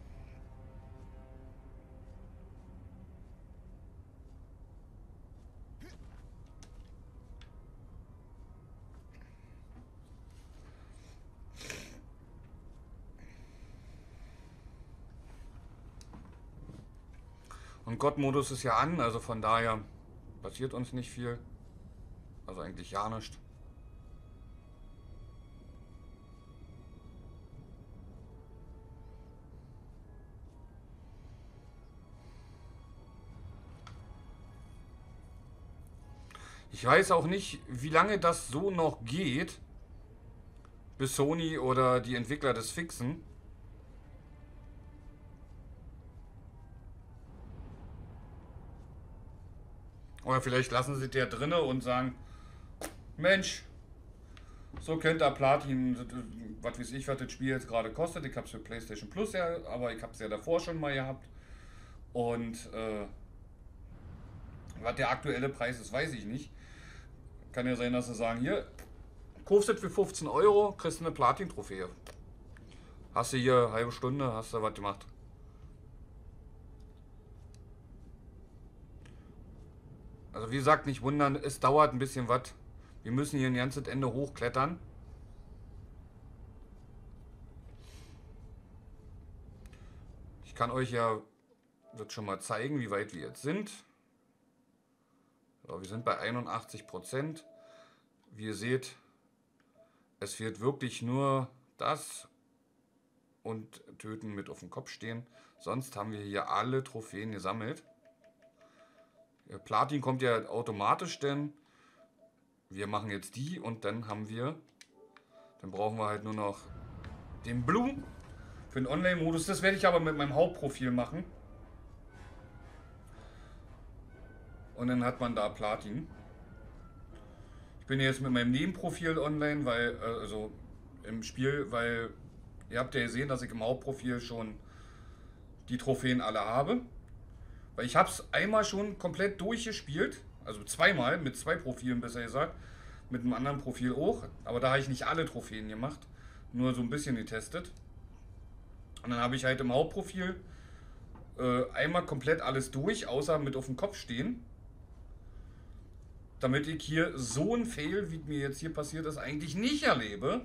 Und Gott-Modus ist ja an, also von daher passiert uns nicht viel. Also eigentlich ja nichts. Ich weiß auch nicht, wie lange das so noch geht, bis Sony oder die Entwickler das fixen. Oder vielleicht lassen sie der drinne und sagen, Mensch, So könnt ihr Platin, was weiß ich, was das Spiel jetzt gerade kostet. Ich habe es für PlayStation Plus ja, aber ich habe es ja davor schon mal gehabt. Und äh, was der aktuelle Preis ist, weiß ich nicht. Kann ja sein, dass sie sagen, hier, kaufst du für fünfzehn Euro, kriegst du eine Platin-Trophäe. Hast du hier eine halbe Stunde, hast du was gemacht. Also wie gesagt, nicht wundern, es dauert ein bisschen was. Wir müssen hier ein ganzes Ende hochklettern. Ich kann euch ja das schon mal zeigen, wie weit wir jetzt sind. So, wir sind bei einundachtzig Prozent. Wie ihr seht, es fehlt wirklich nur das und Töten mit auf dem Kopf stehen. Sonst haben wir hier alle Trophäen gesammelt. Platin kommt ja automatisch, denn wir machen jetzt die und dann haben wir, dann brauchen wir halt nur noch den Blue für den Online-Modus. Das werde ich aber mit meinem Hauptprofil machen. Und dann hat man da Platin. Ich bin jetzt mit meinem Nebenprofil online, weil, also im Spiel, weil ihr habt ja gesehen, dass ich im Hauptprofil schon die Trophäen alle habe. Weil ich habe es einmal schon komplett durchgespielt, also zweimal, mit zwei Profilen besser gesagt, mit einem anderen Profil auch. Aber da habe ich nicht alle Trophäen gemacht, nur so ein bisschen getestet. Und dann habe ich halt im Hauptprofil äh, einmal komplett alles durch, außer mit auf dem Kopf stehen. Damit ich hier so ein Fail, wie mir jetzt hier passiert ist, eigentlich nicht erlebe.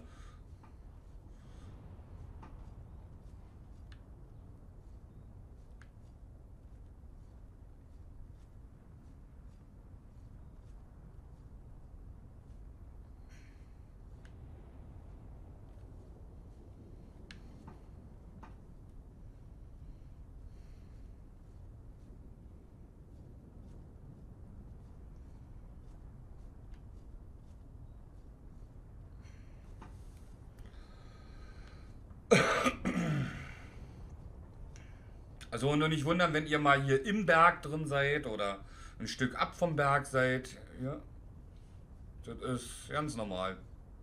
Also nur nicht wundern, wenn ihr mal hier im Berg drin seid oder ein Stück ab vom Berg seid. Ja, das ist ganz normal.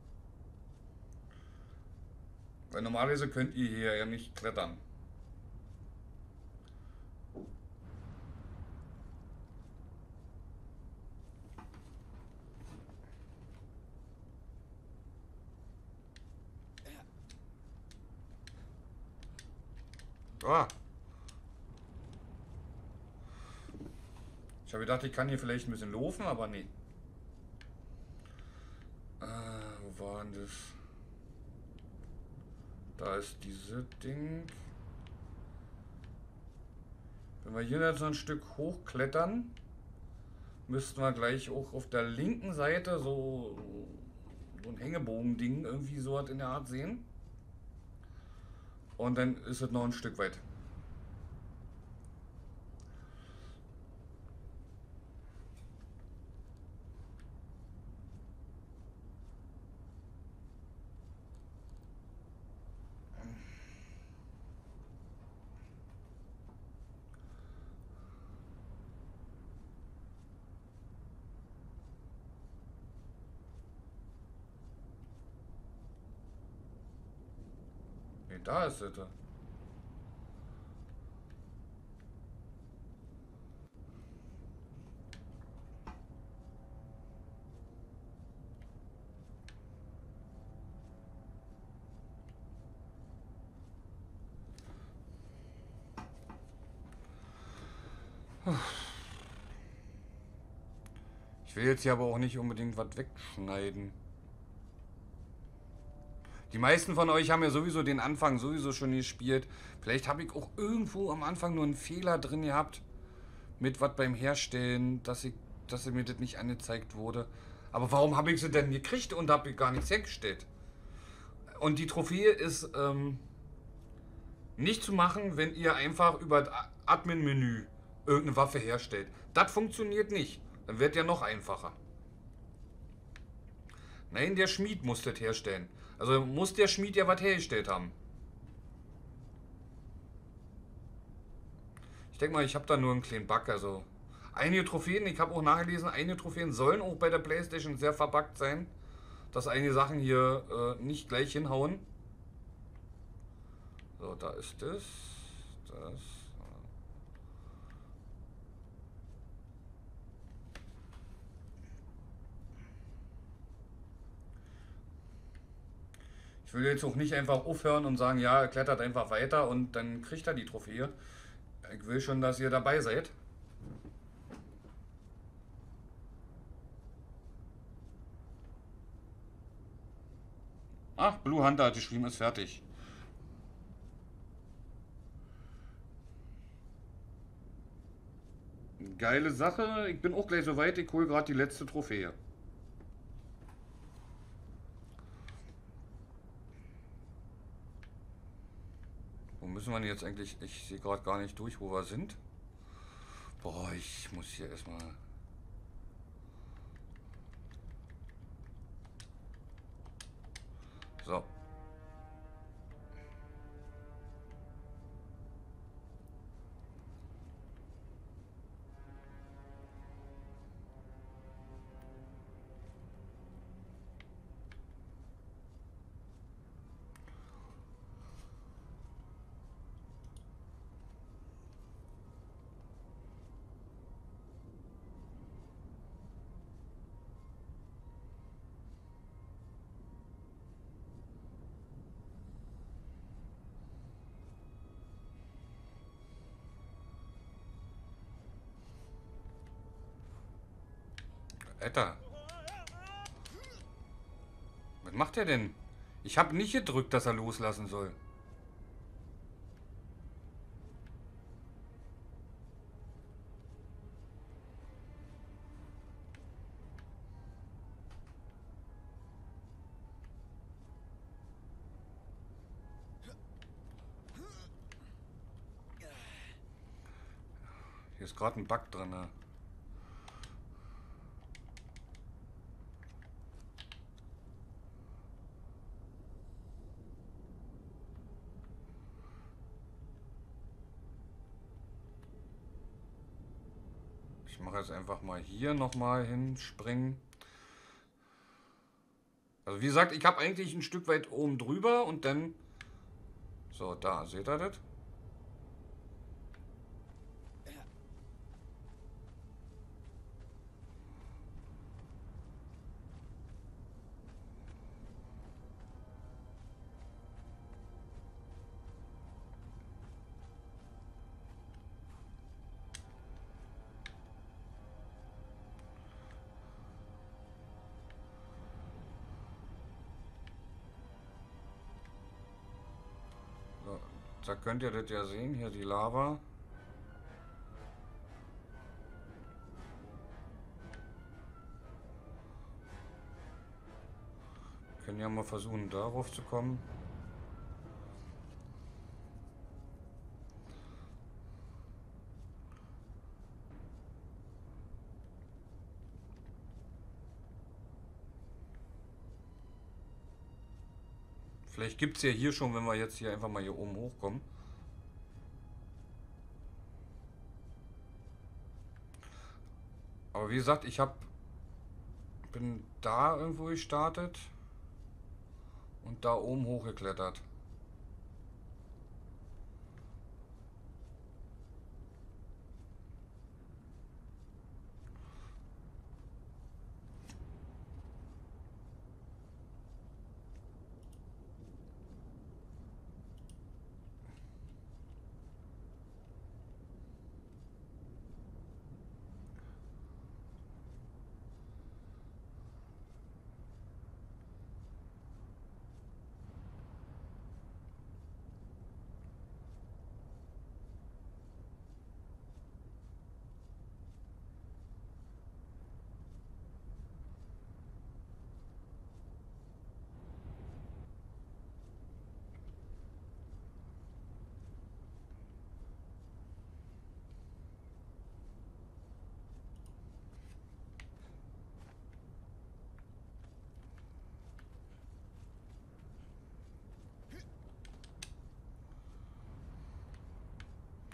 Weil normalerweise könnt ihr hier ja nicht klettern. Ah. Ich habe gedacht, ich kann hier vielleicht ein bisschen laufen, aber nee. Äh, wo war denn das? Da ist dieses Ding. Wenn wir hier jetzt so ein Stück hochklettern, müssten wir gleich auch auf der linken Seite so, so ein Hängebogen-Ding irgendwie so in der Art sehen. Und dann ist es noch ein Stück weit. Nee, da ist es. Ich will jetzt hier aber auch nicht unbedingt was wegschneiden. Die meisten von euch haben ja sowieso den Anfang sowieso schon gespielt. Vielleicht habe ich auch irgendwo am Anfang nur einen Fehler drin gehabt. Mit was beim Herstellen, dass, ich, dass mir das nicht angezeigt wurde. Aber warum habe ich sie denn gekriegt und habe ich gar nichts hergestellt? Und die Trophäe ist ähm, nicht zu machen, wenn ihr einfach über das Admin-Menü irgendeine Waffe herstellt. Das funktioniert nicht. Dann wird ja noch einfacher. Nein, der Schmied muss das herstellen. Also muss der Schmied ja was hergestellt haben. Ich denke mal, ich habe da nur einen kleinen Bug. Also einige Trophäen, ich habe auch nachgelesen, einige Trophäen sollen auch bei der PlayStation sehr verbuggt sein. dass einige Sachen hier äh, nicht gleich hinhauen. So, da ist es. Das. Ich will jetzt auch nicht einfach aufhören und sagen, ja, er klettert einfach weiter und dann kriegt er die Trophäe. Ich will schon, dass ihr dabei seid. Ach, Blue Hunter hat geschrieben, ist fertig. Geile Sache. Ich bin auch gleich so weit. Ich hole gerade die letzte Trophäe. Wo müssen wir denn jetzt eigentlich? Ich sehe gerade gar nicht durch, wo wir sind. Boah, ich muss hier erstmal... So. Alter. Was macht er denn? Ich habe nicht gedrückt, dass er loslassen soll. Hier ist gerade ein Bug drin. Ne? Ich mache jetzt einfach mal hier nochmal hinspringen. Also wie gesagt, ich habe eigentlich ein Stück weit oben drüber und dann... So, da, seht ihr das? Da könnt ihr das ja sehen, hier die Lava. Wir können ja mal versuchen, darauf zu kommen. Vielleicht gibt es ja hier schon, wenn wir jetzt hier einfach mal hier oben hochkommen. Aber wie gesagt, ich hab, bin da irgendwo gestartet und da oben hochgeklettert.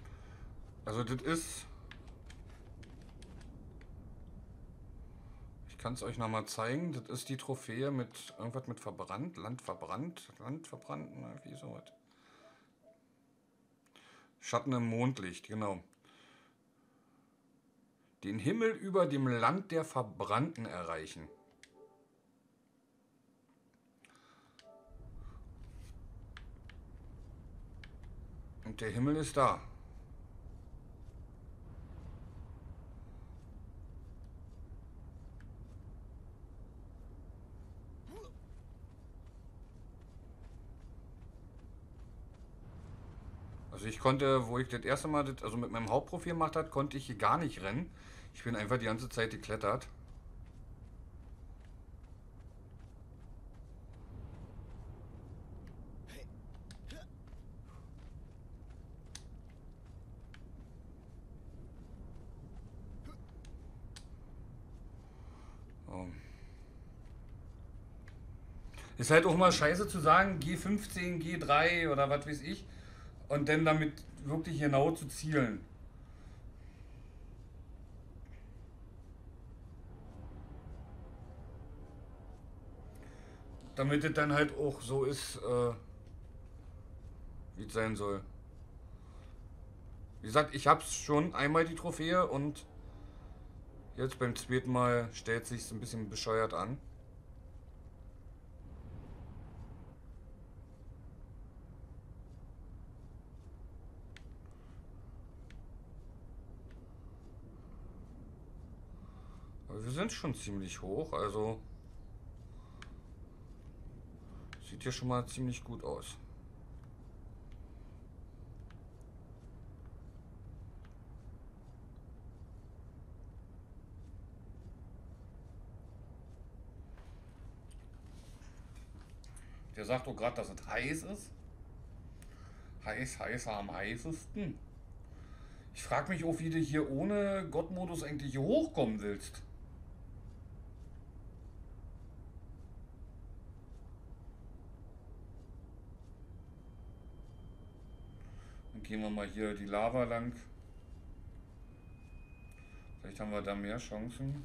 Also das ist... Ich kann es euch nochmal zeigen. Das ist die Trophäe mit irgendwas mit verbrannt, Land verbrannt, Land verbrannt, na, wie sowas. Schatten im Mondlicht, genau. Den Himmel über dem Land der Verbrannten erreichen. Und der Himmel ist da. Also ich konnte, wo ich das erste Mal, das, also mit meinem Hauptprofil gemacht hat, konnte ich hier gar nicht rennen. Ich bin einfach die ganze Zeit geklettert. So. Ist halt auch mal scheiße zu sagen, G fünfzehn, G drei oder was weiß ich. Und dann damit wirklich genau zu zielen. Damit es dann halt auch so ist, äh, wie es sein soll. Wie gesagt, ich hab's schon einmal die Trophäe und jetzt beim zweiten Mal stellt sich's ein bisschen bescheuert an. Aber wir sind schon ziemlich hoch, also sieht ja schon mal ziemlich gut aus. Der sagt doch gerade, dass es heiß ist. Heiß, heißer am heißesten. Ich frage mich auch, wie du hier ohne Gott-Modus eigentlich hier hochkommen willst. Dann gehen wir mal hier die Lava lang. Vielleicht haben wir da mehr Chancen.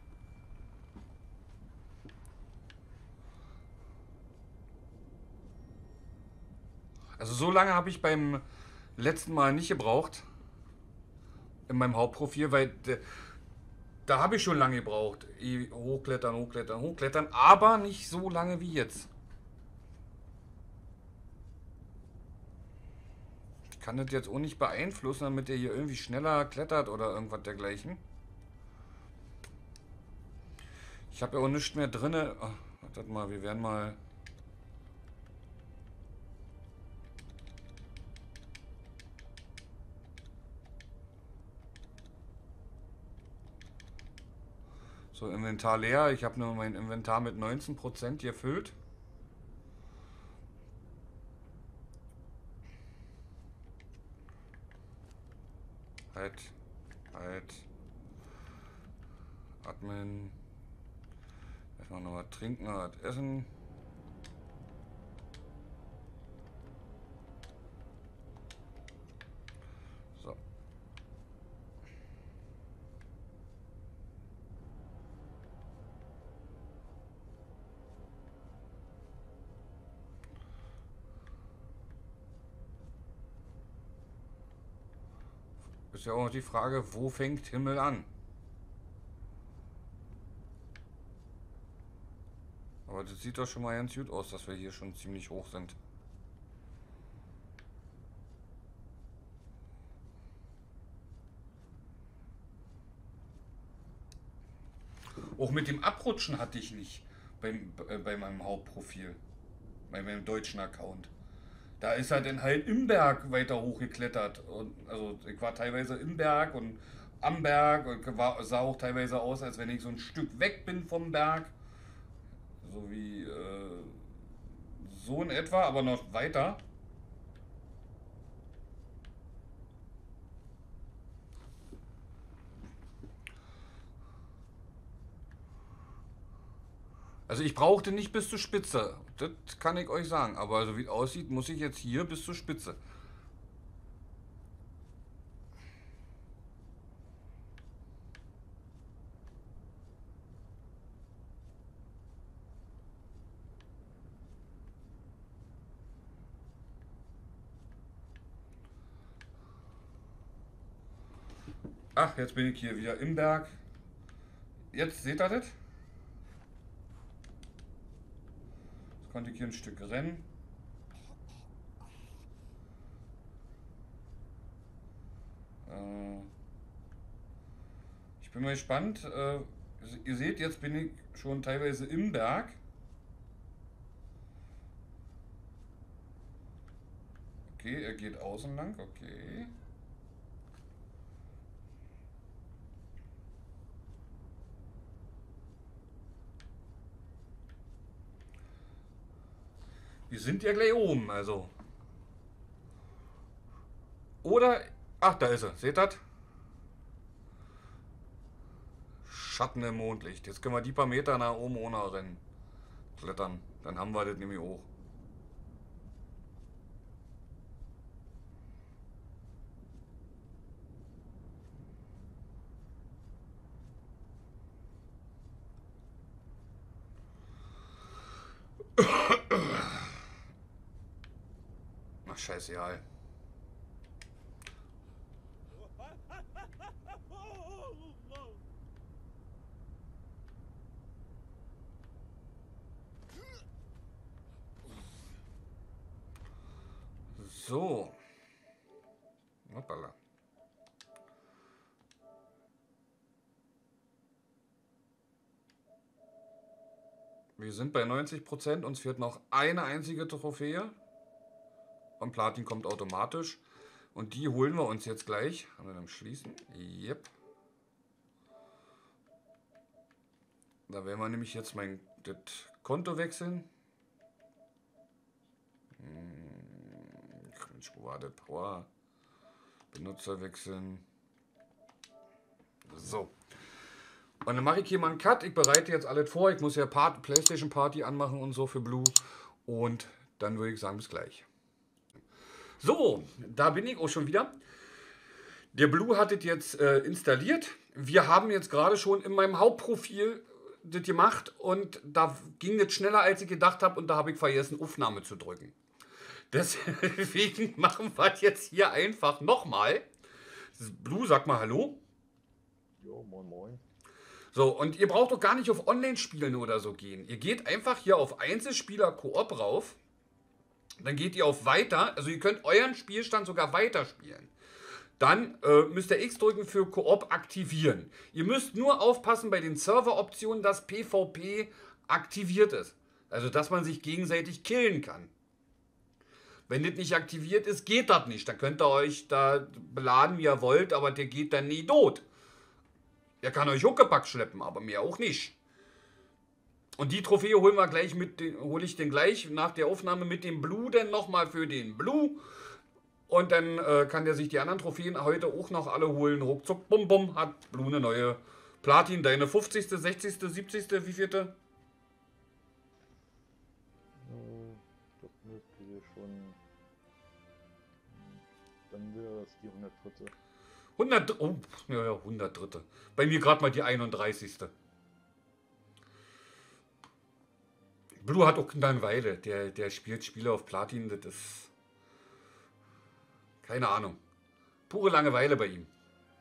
Also so lange habe ich beim letzten Mal nicht gebraucht. In meinem Hauptprofil, weil da habe ich schon lange gebraucht. Hochklettern, hochklettern, hochklettern, aber nicht so lange wie jetzt. Ich kann das jetzt auch nicht beeinflussen, damit er hier irgendwie schneller klettert oder irgendwas dergleichen. Ich habe ja auch nichts mehr drin. Oh, wartet mal, wir werden mal... So, Inventar leer. Ich habe nur mein Inventar mit neunzehn Prozent gefüllt. Halt, halt. Atmen. Erstmal noch was trinken, noch was essen. So. Ist ja auch noch die Frage, wo fängt Himmel an? Aber das sieht doch schon mal ganz gut aus, dass wir hier schon ziemlich hoch sind. Auch mit dem Abrutschen hatte ich nicht beim, äh, bei meinem Hauptprofil, bei meinem deutschen Account. Da ist er dann halt im Berg weiter hochgeklettert. Und, also ich war teilweise im Berg und am Berg und war, sah auch teilweise aus, als wenn ich so ein Stück weg bin vom Berg. So wie äh, so in etwa, aber noch weiter. Also ich brauchte nicht bis zur Spitze, das kann ich euch sagen. Aber so wie es aussieht, muss ich jetzt hier bis zur Spitze. Ach, jetzt bin ich hier wieder im Berg. Jetzt seht ihr das? Jetzt konnte ich hier ein Stück rennen. Äh, ich bin mal gespannt. Äh, ihr seht, jetzt bin ich schon teilweise im Berg. Okay, er geht außen lang. Okay. Wir sind ja gleich oben, also. Oder, ach, da ist er. Seht ihr das? Schatten im Mondlicht. Jetzt können wir die paar Meter nach oben ohne rennen. Klettern. Dann haben wir das nämlich auch. Ach, scheißegal. So. Hoppala. Wir sind bei neunzig Prozent. Uns fehlt noch eine einzige Trophäe. Und Platin kommt automatisch. Und die holen wir uns jetzt gleich. Haben wir dann schließen? Yep. Da werden wir nämlich jetzt mein das Konto wechseln. Mensch, wo war das? Power. Benutzer wechseln. So. Und dann mache ich hier mal einen Cut. Ich bereite jetzt alles vor. Ich muss ja Part PlayStation Party anmachen und so für Blue. Und dann würde ich sagen, bis gleich. So, da bin ich auch schon wieder. Der Blue hat das jetzt äh, installiert. Wir haben jetzt gerade schon in meinem Hauptprofil das gemacht und da ging das schneller, als ich gedacht habe und da habe ich vergessen, Aufnahme zu drücken. Deswegen machen wir das jetzt hier einfach nochmal. Blue, sag mal Hallo. Jo, moin moin. So, und ihr braucht doch gar nicht auf Online-Spielen oder so gehen. Ihr geht einfach hier auf Einzelspieler-Koop rauf. Dann geht ihr auf Weiter. Also ihr könnt euren Spielstand sogar weiterspielen. Dann äh, müsst ihr X drücken für Koop aktivieren. Ihr müsst nur aufpassen bei den Serveroptionen, dass PvP aktiviert ist. Also dass man sich gegenseitig killen kann. Wenn das nicht aktiviert ist, geht das nicht. Dann könnt ihr euch da beladen, wie ihr wollt, aber der geht dann nie tot. Er kann euch Huckepack schleppen, aber mir auch nicht. Und die Trophäe holen wir gleich mit, hole ich den gleich nach der Aufnahme mit dem Blue dann nochmal für den Blue. Und dann äh, kann der sich die anderen Trophäen heute auch noch alle holen. Ruckzuck, bum bum, hat Blue eine neue Platin. Deine fünfzigste, sechzigste, siebzigste, wie vierte? Das müsste hier schon. Dann wäre das die hundertdritte. hundert, oh, ja, ja, hundertdritte. Bei mir gerade mal die einunddreißigste. Blue hat auch Langeweile. Der, der spielt Spiele auf Platin, das ist. Keine Ahnung. Pure Langeweile bei ihm.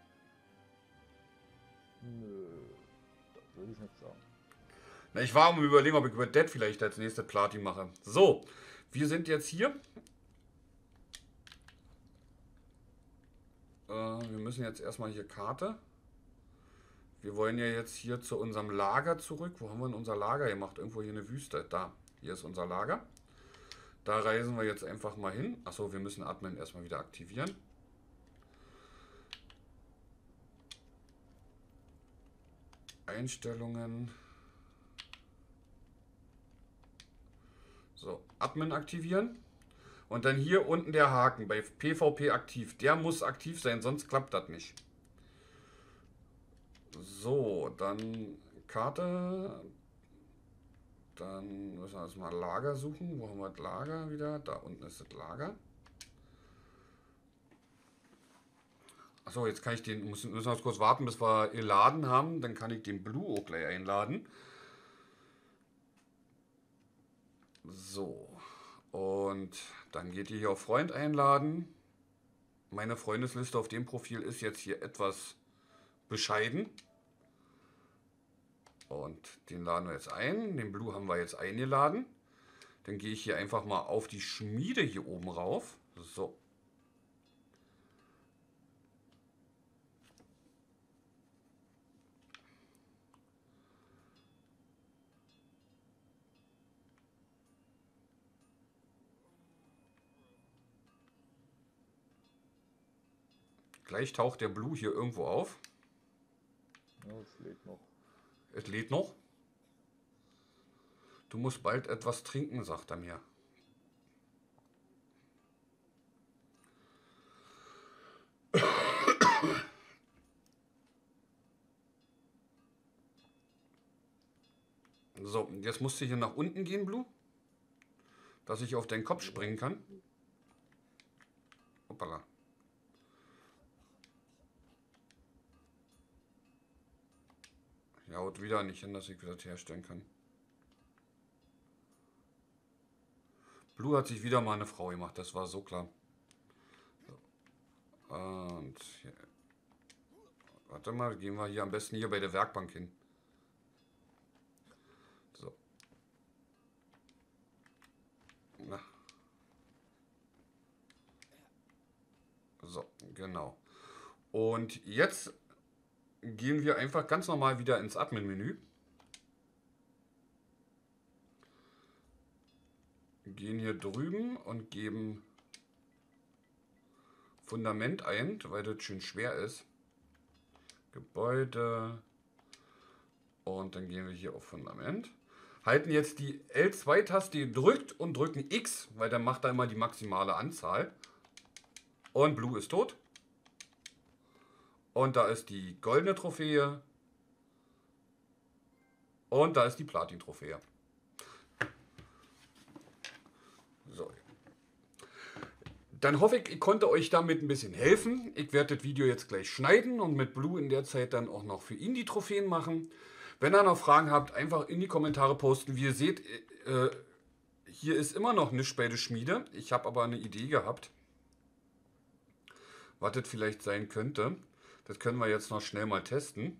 Nö, das würde ich nicht sagen. Na, ich war am Überlegen, ob ich über Dead vielleicht als nächste Platin mache. So, wir sind jetzt hier. Äh, wir müssen jetzt erstmal hier Karte. Wir wollen ja jetzt hier zu unserem Lager zurück. Wo haben wir denn unser Lager gemacht? Irgendwo hier eine Wüste. Da, hier ist unser Lager. Da reisen wir jetzt einfach mal hin. Achso, wir müssen Admin erstmal wieder aktivieren. Einstellungen. So, Admin aktivieren. Und dann hier unten der Haken bei PvP aktiv. Der muss aktiv sein, sonst klappt das nicht. So, dann Karte. Dann müssen wir erstmal Lager suchen. Wo haben wir das Lager wieder? Da unten ist das Lager. Achso, jetzt kann ich den, müssen, müssen wir kurz warten, bis wir geladen haben. Dann kann ich den Blue auch gleich einladen. So. Und dann geht ihr hier auf Freund einladen. Meine Freundesliste auf dem Profil ist jetzt hier etwas bescheiden. Und den laden wir jetzt ein. Den Blue haben wir jetzt eingeladen. Dann gehe ich hier einfach mal auf die Schmiede hier oben rauf. So. Gleich taucht der Blue hier irgendwo auf. Ja, es lädt noch. Es lädt noch. Du musst bald etwas trinken, sagt er mir. So, jetzt musst du hier nach unten gehen, Blue. Dass ich auf deinen Kopf springen kann. Hoppala. Ja, haut wieder nicht hin, dass ich wieder herstellen kann. Blue hat sich wieder mal eine Frau gemacht, das war so klar. So. Und hier. Warte mal, gehen wir hier am besten hier bei der Werkbank hin. So. Na. So, genau. Und jetzt gehen wir einfach ganz normal wieder ins Admin-Menü. Gehen hier drüben und geben Fundament ein, weil das schön schwer ist. Gebäude. Und dann gehen wir hier auf Fundament. Halten jetzt die L zwei Taste gedrückt und drücken X, weil dann macht er immer die maximale Anzahl. Und Blue ist tot. Und da ist die goldene Trophäe. Und da ist die Platin-Trophäe. So. Dann hoffe ich, ich konnte euch damit ein bisschen helfen. Ich werde das Video jetzt gleich schneiden und mit Blue in der Zeit dann auch noch für ihn die Trophäen machen. Wenn ihr noch Fragen habt, einfach in die Kommentare posten. Wie ihr seht, äh, hier ist immer noch nichts bei der Schmiede. Ich habe aber eine Idee gehabt, was das vielleicht sein könnte. Das können wir jetzt noch schnell mal testen.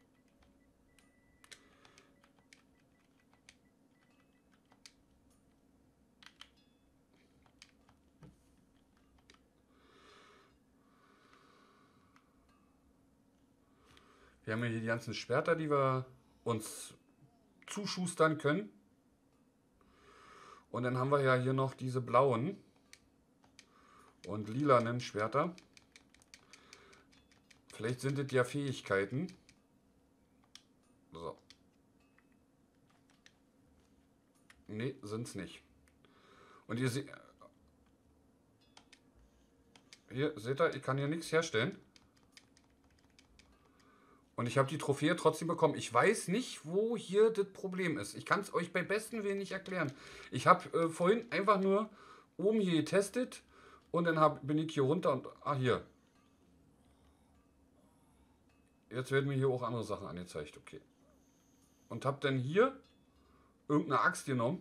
Wir haben ja hier die ganzen Schwerter, die wir uns zuschustern können. Und dann haben wir ja hier noch diese blauen und lilanen Schwerter. Vielleicht sind es ja Fähigkeiten. So. Ne, sind es nicht. Und ihr seht... Hier, seht ihr, ich kann hier nichts herstellen. Und ich habe die Trophäe trotzdem bekommen. Ich weiß nicht, wo hier das Problem ist. Ich kann es euch bei besten Willen nicht erklären. Ich habe äh, vorhin einfach nur oben hier getestet. Und dann hab, bin ich hier runter und... Ah, hier. Jetzt werden mir hier auch andere Sachen angezeigt, okay. Und habe dann hier irgendeine Axt genommen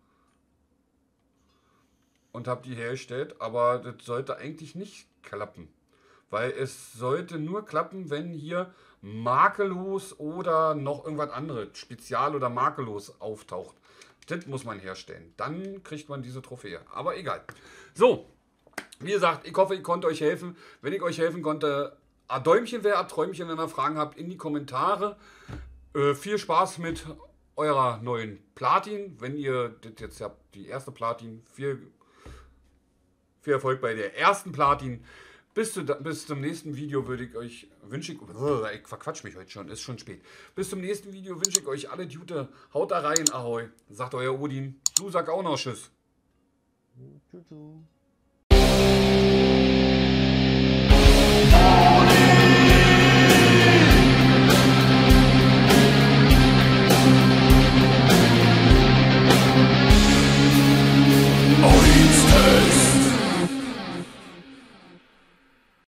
und habe die hergestellt, aber das sollte eigentlich nicht klappen. Weil es sollte nur klappen, wenn hier makellos oder noch irgendwas anderes, spezial oder makellos auftaucht. Das muss man herstellen. Dann kriegt man diese Trophäe. Aber egal. So, wie gesagt, ich hoffe, ich konnte euch helfen. Wenn ich euch helfen konnte, ein Däumchen wäre, ein Träumchen, wenn ihr Fragen habt, in die Kommentare. Äh, viel Spaß mit eurer neuen Platin. Wenn ihr das jetzt habt, die erste Platin, viel, viel Erfolg bei der ersten Platin. Bis, zu, bis zum nächsten Video würde ich euch, wünsche ich, ich verquatsch mich heute schon, ist schon spät. Bis zum nächsten Video wünsche ich euch alle Gute. Haut da rein, ahoi. Sagt euer Odin. Du sag auch noch Tschüss. Tschüss.